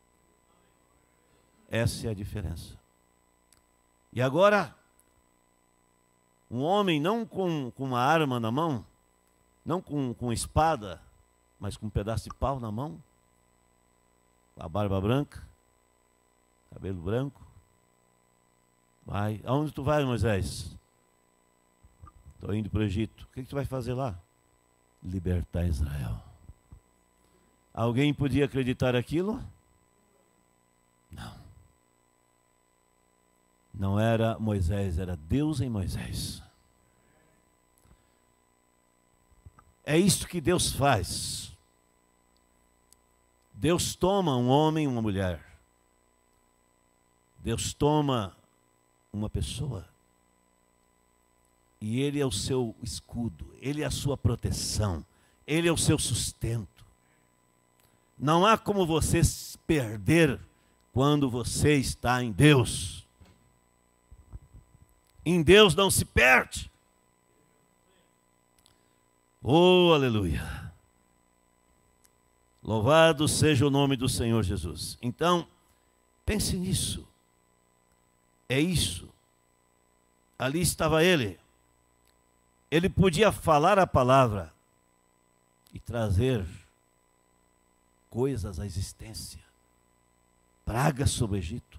Speaker 1: Essa é a diferença. E agora, um homem não com, com uma arma na mão, não com, com espada, mas com um pedaço de pau na mão, a barba branca, cabelo branco. Vai. Aonde tu vai, Moisés? Estou indo para o Egito. O que, que tu vai fazer lá? Libertar Israel. Alguém podia acreditar aquilo? Não. Não era Moisés, era Deus em Moisés. É isso que Deus faz. Deus toma um homem e uma mulher. Deus toma uma pessoa. E Ele é o seu escudo, Ele é a sua proteção, Ele é o seu sustento. Não há como você se perder quando você está em Deus. Em Deus não se perde. Oh, aleluia. Louvado seja o nome do Senhor Jesus. Então, pense nisso. É isso. Ali estava ele. Ele podia falar a palavra e trazer coisas à existência. Pragas sobre o Egito.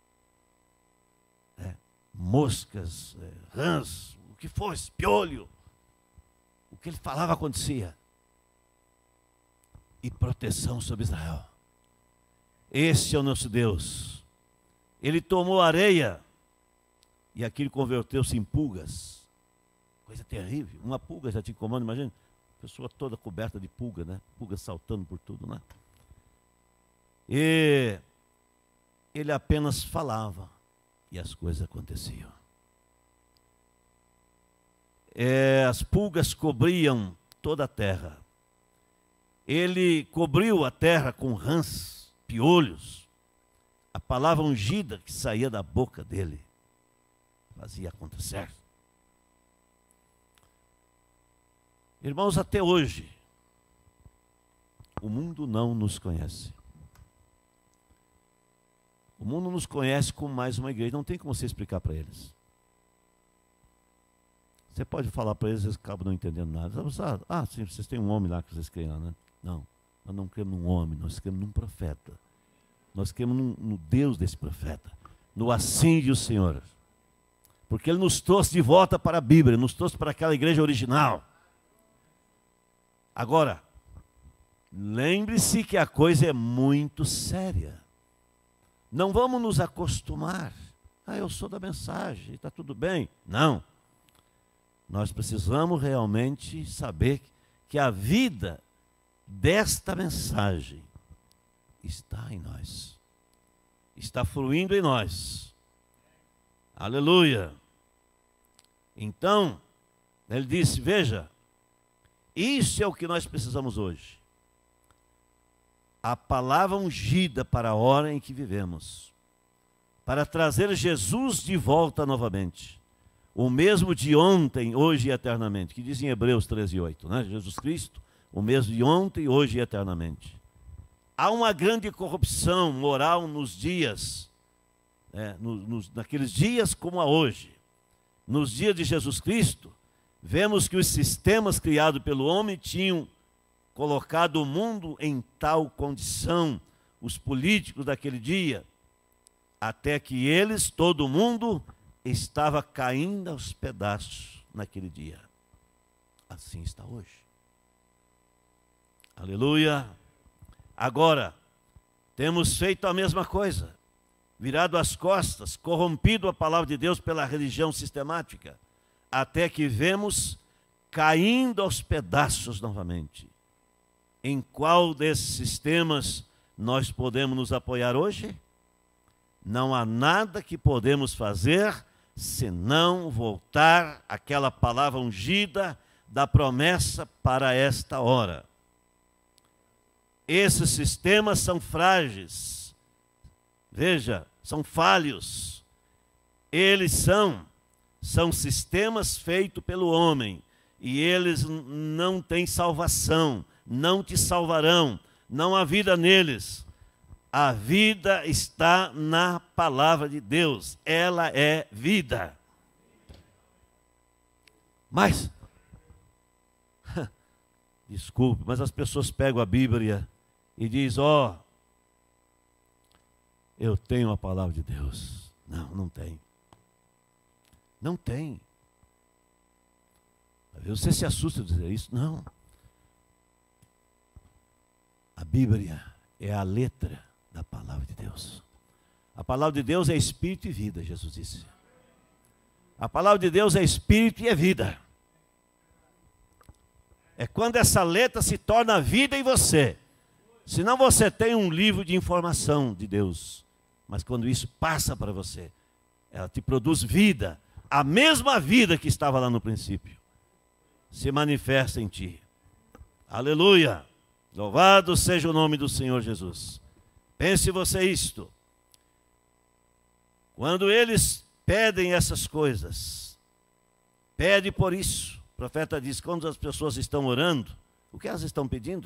Speaker 1: É, moscas, é, rãs, o que fosse, piolho. O que ele falava acontecia. E proteção sobre Israel. Esse é o nosso Deus. Ele tomou areia e aquilo converteu-se em pulgas. Coisa terrível. Uma pulga já te incomoda, imagina. Pessoa toda coberta de pulga, né? Pulga saltando por tudo, né? E ele apenas falava e as coisas aconteciam. É, as pulgas cobriam toda a terra. Ele cobriu a terra com rãs, piolhos. A palavra ungida que saía da boca dele fazia acontecer. Irmãos, até hoje, o mundo não nos conhece. O mundo nos conhece como mais uma igreja. Não tem como você explicar para eles. Você pode falar para eles, eles acabam não entendendo nada. Ah, sim, vocês têm um homem lá que vocês creem lá, né? Não, nós não cremos num homem, nós cremos num profeta. Nós cremos no, no Deus desse profeta, no assim de o Senhor. Porque Ele nos trouxe de volta para a Bíblia, nos trouxe para aquela igreja original. Agora, lembre-se que a coisa é muito séria. Não vamos nos acostumar. Ah, eu sou da mensagem, está tudo bem. Não. Nós precisamos realmente saber que a vida desta mensagem está em nós. Está fluindo em nós. Aleluia. Então, ele disse, veja, isso é o que nós precisamos hoje. A palavra ungida para a hora em que vivemos. Para trazer Jesus de volta novamente. O mesmo de ontem, hoje e eternamente. Que diz em Hebreus treze, oito, né? Jesus Cristo, o mesmo de ontem, hoje e eternamente. Há uma grande corrupção moral nos dias, é, no, nos, naqueles dias como a hoje. Nos dias de Jesus Cristo, vemos que os sistemas criados pelo homem tinham colocado o mundo em tal condição, os políticos daquele dia, até que eles, todo mundo, estava caindo aos pedaços naquele dia. Assim está hoje. Aleluia. Agora, temos feito a mesma coisa, virado as costas, corrompido a palavra de Deus pela religião sistemática, até que vemos caindo aos pedaços novamente. Em qual desses sistemas nós podemos nos apoiar hoje? Não há nada que podemos fazer senão voltar àquela palavra ungida da promessa para esta hora. Esses sistemas são frágeis, veja, são falhos. Eles são, são sistemas feitos pelo homem, e eles não têm salvação, não te salvarão, não há vida neles. A vida está na palavra de Deus, ela é vida. Mas, desculpe, mas as pessoas pegam a Bíblia e dizem, ó, oh, eu tenho a palavra de Deus. Não, não tem. Não tem. Você se assusta de dizer isso? Não. A Bíblia é a letra da palavra de Deus. A palavra de Deus é espírito e vida, Jesus disse. A palavra de Deus é espírito e é vida. É quando essa letra se torna vida em você. Senão você tem um livro de informação de Deus. Mas quando isso passa para você, ela te produz vida. A mesma vida que estava lá no princípio se manifesta em ti. Aleluia! Louvado seja o nome do Senhor Jesus. Pense você isto. Quando eles pedem essas coisas, pede por isso. O profeta diz, quando as pessoas estão orando, o que elas estão pedindo?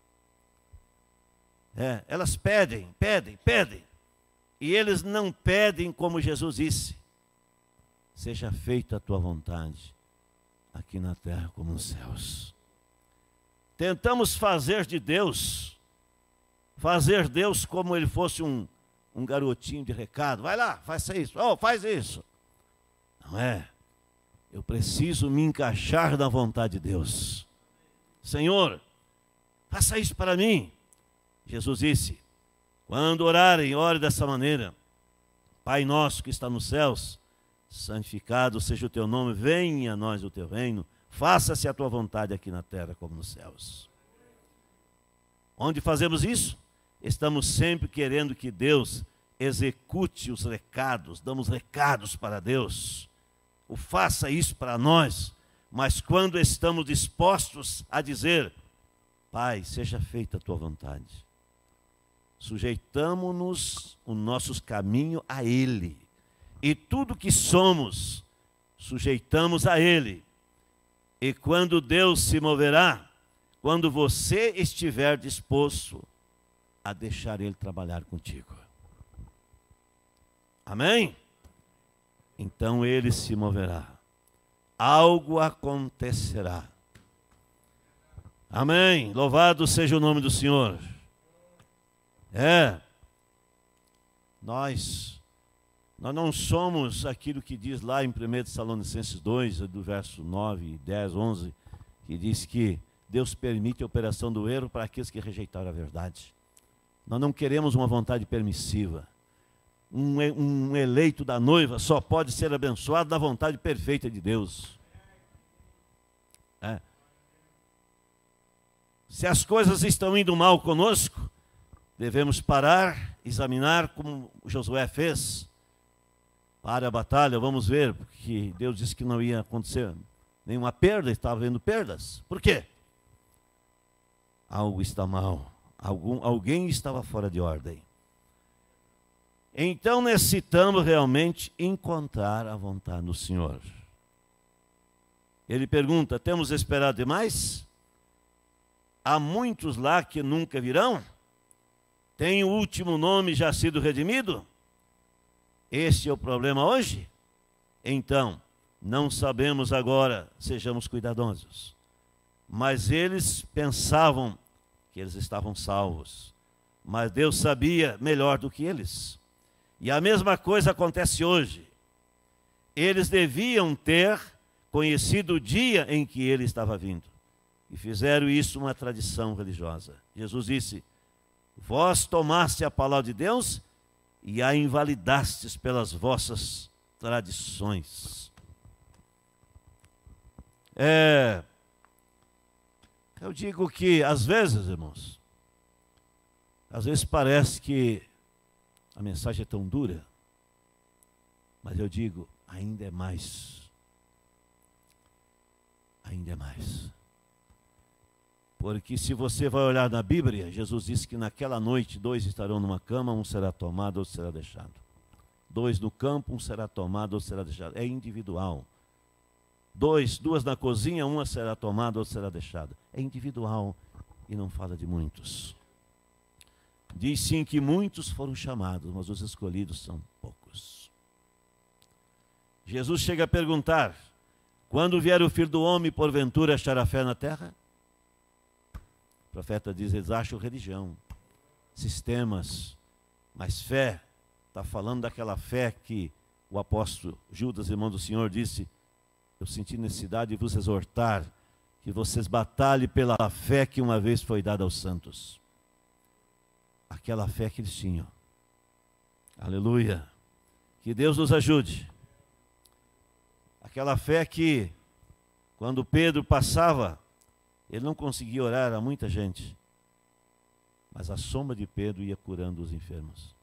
Speaker 1: É, elas pedem, pedem, pedem. E eles não pedem como Jesus disse. Seja feita a tua vontade, aqui na terra como nos céus. Tentamos fazer de Deus, fazer Deus como ele fosse um, um garotinho de recado. Vai lá, faça isso, oh, faz isso. Não é. Eu preciso me encaixar na vontade de Deus. Senhor, faça isso para mim. Jesus disse, quando orarem, ore dessa maneira. Pai nosso que está nos céus, santificado seja o teu nome, venha a nós o teu reino, faça-se a tua vontade aqui na terra como nos céus. Onde fazemos isso? Estamos sempre querendo que Deus execute os recados, damos recados para Deus, o faça isso para nós, mas quando estamos dispostos a dizer, Pai, seja feita a tua vontade, sujeitamo-nos o nosso caminho a Ele, e tudo que somos, sujeitamos a Ele. E quando Deus se moverá, quando você estiver disposto a deixar Ele trabalhar contigo. Amém? Então Ele se moverá. Algo acontecerá. Amém? Louvado seja o nome do Senhor. É. Nós... Nós não somos aquilo que diz lá em primeiro Tessalonicenses dois, do verso nove, dez, onze, que diz que Deus permite a operação do erro para aqueles que rejeitaram a verdade. Nós não queremos uma vontade permissiva. Um, um eleito da noiva só pode ser abençoado da vontade perfeita de Deus. É. Se as coisas estão indo mal conosco, devemos parar, examinar como Josué fez. Para a batalha, vamos ver, porque Deus disse que não ia acontecer nenhuma perda, estava havendo perdas. Por quê? Algo está mal, Algum, alguém estava fora de ordem. Então necessitamos realmente encontrar a vontade do Senhor. Ele pergunta, temos esperado demais? Há muitos lá que nunca virão? Tem o último nome já sido redimido? Esse é o problema hoje? Então, não sabemos agora, sejamos cuidadosos. Mas eles pensavam que eles estavam salvos. Mas Deus sabia melhor do que eles. E a mesma coisa acontece hoje. Eles deviam ter conhecido o dia em que ele estava vindo. e fizeram isso uma tradição religiosa. Jesus disse: vós tomaste a palavra de Deus e a invalidastes pelas vossas tradições. É, eu digo que, às vezes, irmãos, às vezes parece que a mensagem é tão dura, mas eu digo, ainda é mais. Ainda é mais. Porque se você vai olhar na Bíblia, Jesus disse que naquela noite dois estarão numa cama, um será tomado, outro será deixado. Dois no campo, um será tomado, outro será deixado. É individual. Dois, duas na cozinha, uma será tomada, outra será deixada. É individual e não fala de muitos. Diz sim que muitos foram chamados, mas os escolhidos são poucos. Jesus chega a perguntar: quando vier o Filho do Homem, porventura achará fé na terra? O profeta diz: eles acham religião, sistemas, mas fé, está falando daquela fé que o apóstolo Judas, irmão do Senhor, disse: eu senti necessidade de vos exortar que vocês batalhem pela fé que uma vez foi dada aos santos. Aquela fé que eles tinham. Aleluia. Que Deus nos ajude. Aquela fé que, quando Pedro passava, ele não conseguia orar a muita gente, mas a sombra de Pedro ia curando os enfermos.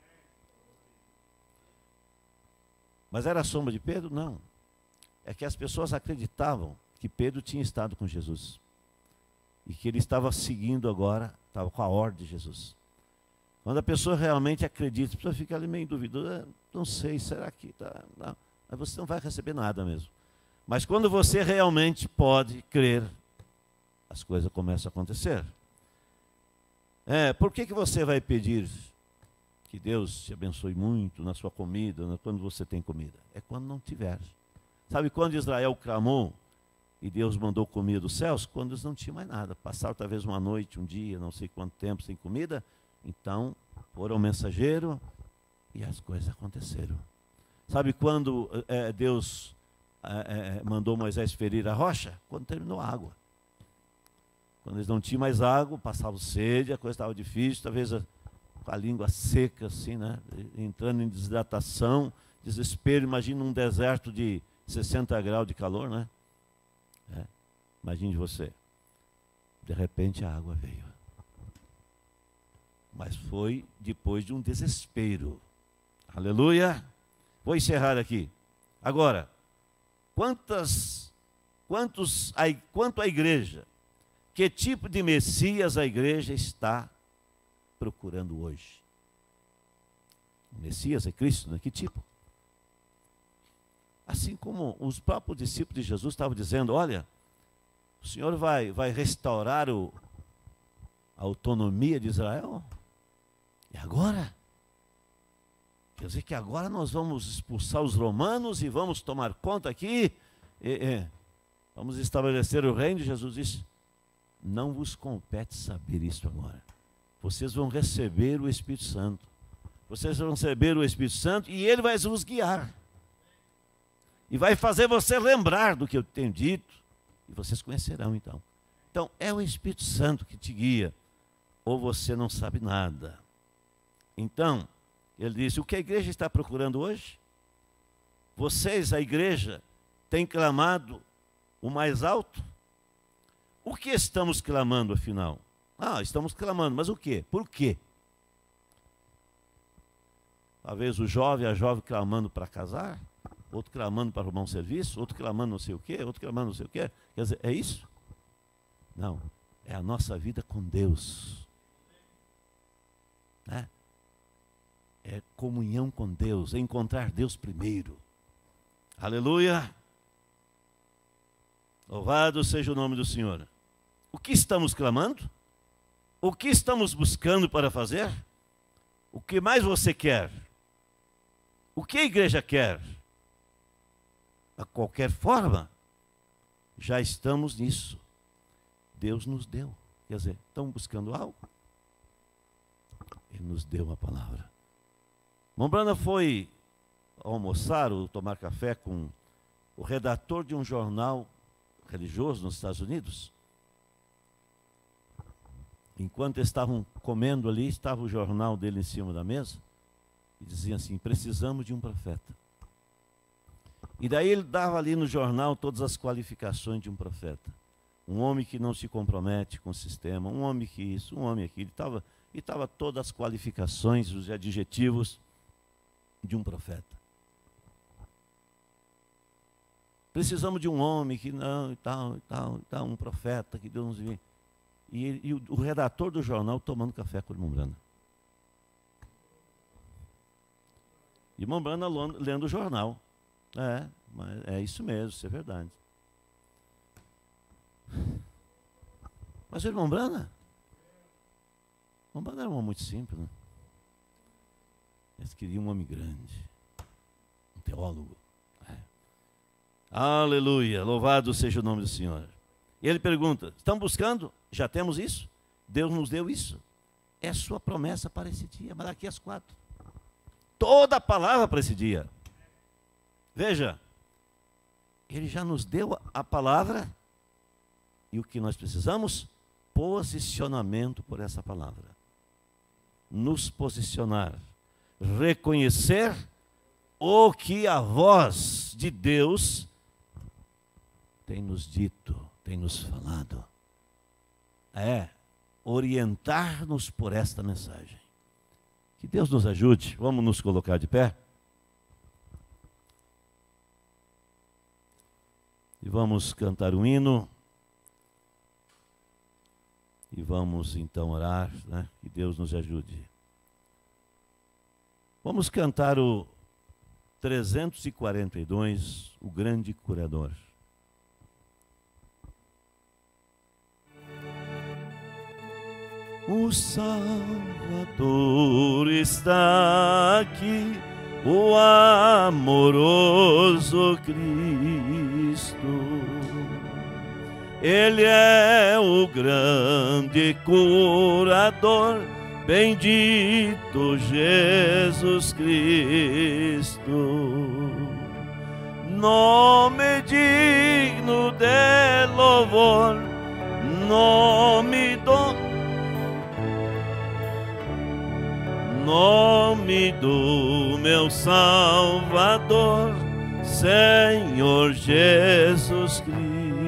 Speaker 1: Mas era a sombra de Pedro? Não. É que as pessoas acreditavam que Pedro tinha estado com Jesus e que ele estava seguindo agora, estava com a ordem de Jesus. Quando a pessoa realmente acredita, a pessoa fica ali meio duvidosa: não sei, será que tá? Não. Mas você não vai receber nada mesmo. Mas quando você realmente pode crer, as coisas começam a acontecer. É, por que que você vai pedir que Deus te abençoe muito na sua comida, quando você tem comida? É quando não tiver. Sabe quando Israel clamou e Deus mandou comida dos céus? Quando eles não tinham mais nada. Passaram talvez uma noite, um dia, não sei quanto tempo sem comida. Então, foram ao mensageiro e as coisas aconteceram. Sabe quando é, Deus é, é, mandou Moisés ferir a rocha? Quando terminou a água. Quando eles não tinham mais água, passavam sede, a coisa estava difícil, talvez a, com a língua seca, assim, né? Entrando em desidratação, desespero. Imagina um deserto de sessenta graus de calor, né? É. Imagine você. De repente a água veio. Mas foi depois de um desespero. Aleluia! Vou encerrar aqui. Agora, quantas, quantos, quanto à igreja, que tipo de Messias a igreja está procurando hoje? O Messias é Cristo, né? Que tipo? Assim como os próprios discípulos de Jesus estavam dizendo: olha, o Senhor vai, vai restaurar o, a autonomia de Israel? E agora? Quer dizer que agora nós vamos expulsar os romanos e vamos tomar conta aqui? E, e, vamos estabelecer o reino? Jesus disse: não vos compete saber isso agora. Vocês vão receber o Espírito Santo. Vocês vão receber o Espírito Santo e ele vai vos guiar. E vai fazer você lembrar do que eu tenho dito. E vocês conhecerão então. Então, é o Espírito Santo que te guia. Ou você não sabe nada. Então, ele disse: o que a igreja está procurando hoje? Vocês, a igreja, têm clamado o mais alto? O que estamos clamando, afinal? Ah, estamos clamando, mas o quê? Por quê? Talvez o jovem, a jovem clamando para casar, outro clamando para arrumar um serviço, outro clamando não sei o quê, outro clamando não sei o quê. Quer dizer, é isso? Não, é a nossa vida com Deus. Né? É comunhão com Deus, é encontrar Deus primeiro. Aleluia! Louvado seja o nome do Senhor. O que estamos clamando? O que estamos buscando para fazer? O que mais você quer? O que a igreja quer? A qualquer forma, já estamos nisso. Deus nos deu. Quer dizer, estamos buscando algo? Ele nos deu uma palavra. Mombrana foi almoçar ou tomar café com o redator de um jornal religioso nos Estados Unidos. enquanto eles estavam comendo ali, estava o jornal dele em cima da mesa, e dizia assim: precisamos de um profeta. E daí ele dava ali no jornal todas as qualificações de um profeta. Um homem que não se compromete com o sistema, um homem que isso, um homem aquilo. Estava, e estava todas as qualificações, os adjetivos de um profeta. Precisamos de um homem que não, e tal, e tal, e tal, um profeta que Deus nos envie. E, e o, o redator do jornal tomando café com o irmão Brana. E o irmão Brana lendo o jornal. É, mas é isso mesmo, isso é verdade. Mas o irmão Brana, o irmão Brana era um homem muito simples, né? Eles queriam um homem grande, um teólogo. É. Aleluia, louvado seja o nome do Senhor. E ele pergunta: estão buscando? Já temos isso? Deus nos deu isso. É a sua promessa para esse dia, Malaquias quatro. Toda a palavra para esse dia. Veja, ele já nos deu a palavra, e o que nós precisamos? Posicionamento por essa palavra. Nos posicionar, reconhecer o que a voz de Deus tem nos dito, tem nos falado. É, orientar-nos por esta mensagem. Que Deus nos ajude. Vamos nos colocar de pé? E vamos cantar um hino. E vamos então orar, né? Que Deus nos ajude. Vamos cantar o trezentos e quarenta e dois, o grande curador. O Salvador está aqui, o amoroso Cristo. Ele é o grande curador, bendito Jesus Cristo. Nome digno de louvor, nome do nome do meu Salvador, Senhor Jesus Cristo.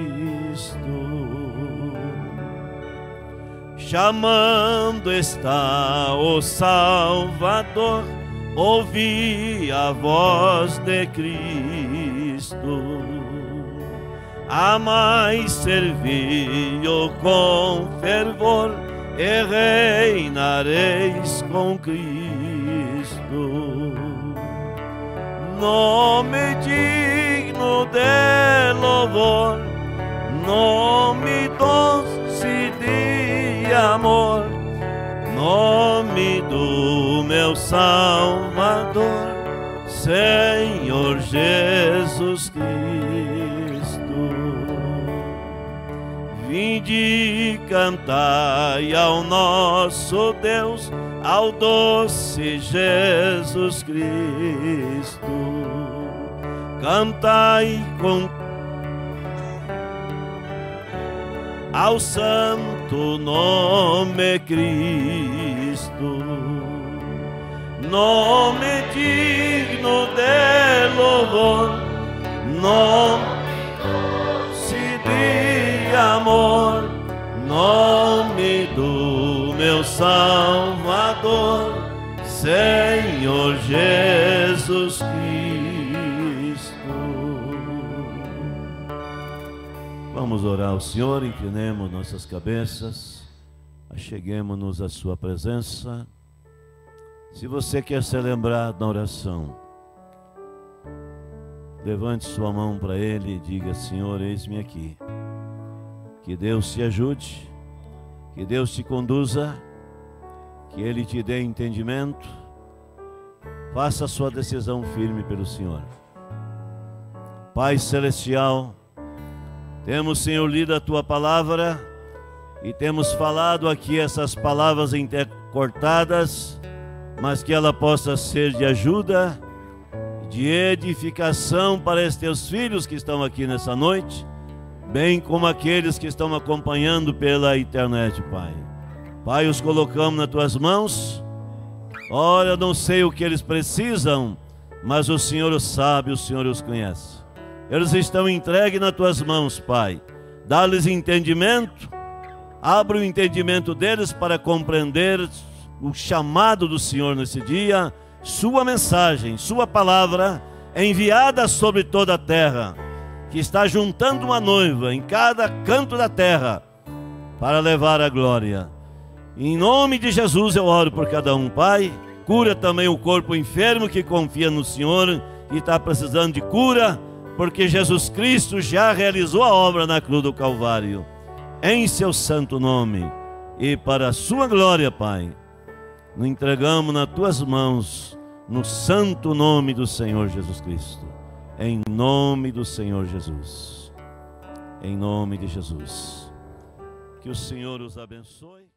Speaker 1: Chamando está o Salvador, ouvi a voz de Cristo. Amai, servi-o com fervor, e reinareis com Cristo. Nome digno de louvor, nome doce de amor, nome do meu Salvador, Senhor Jesus Cristo. Vinde, cantai ao nosso Deus, ao doce Jesus Cristo. Cantai com ao santo nome Cristo. Nome digno de louvor, nome de amor, nome do meu Salvador, Senhor Jesus Cristo. Vamos orar ao Senhor, inclinemos nossas cabeças, acheguemos-nos à sua presença. Se você quer se lembrar da oração, levante sua mão para Ele e diga: Senhor, eis-me aqui. Que Deus te ajude, que Deus te conduza, que Ele te dê entendimento. Faça a sua decisão firme pelo Senhor. Pai Celestial, temos, Senhor, lido a Tua Palavra e temos falado aqui essas palavras intercortadas, mas que ela possa ser de ajuda, de edificação para estes Teus filhos que estão aqui nessa noite, bem como aqueles que estão acompanhando pela internet, Pai. Pai, os colocamos nas tuas mãos. Olha, eu não sei o que eles precisam, mas o Senhor os sabe, o Senhor os conhece. Eles estão entregues nas tuas mãos, Pai. Dá-lhes entendimento, abre o entendimento deles para compreender o chamado do Senhor nesse dia, sua mensagem, sua palavra enviada sobre toda a terra, que está juntando uma noiva em cada canto da terra para levar a glória. Em nome de Jesus eu oro por cada um, Pai. Cura também o corpo enfermo que confia no Senhor e está precisando de cura, porque Jesus Cristo já realizou a obra na cruz do Calvário. Em seu santo nome e para a sua glória, Pai, nos entregamos nas tuas mãos, no santo nome do Senhor Jesus Cristo. Em nome do Senhor Jesus. Em nome de Jesus. Que o Senhor os abençoe.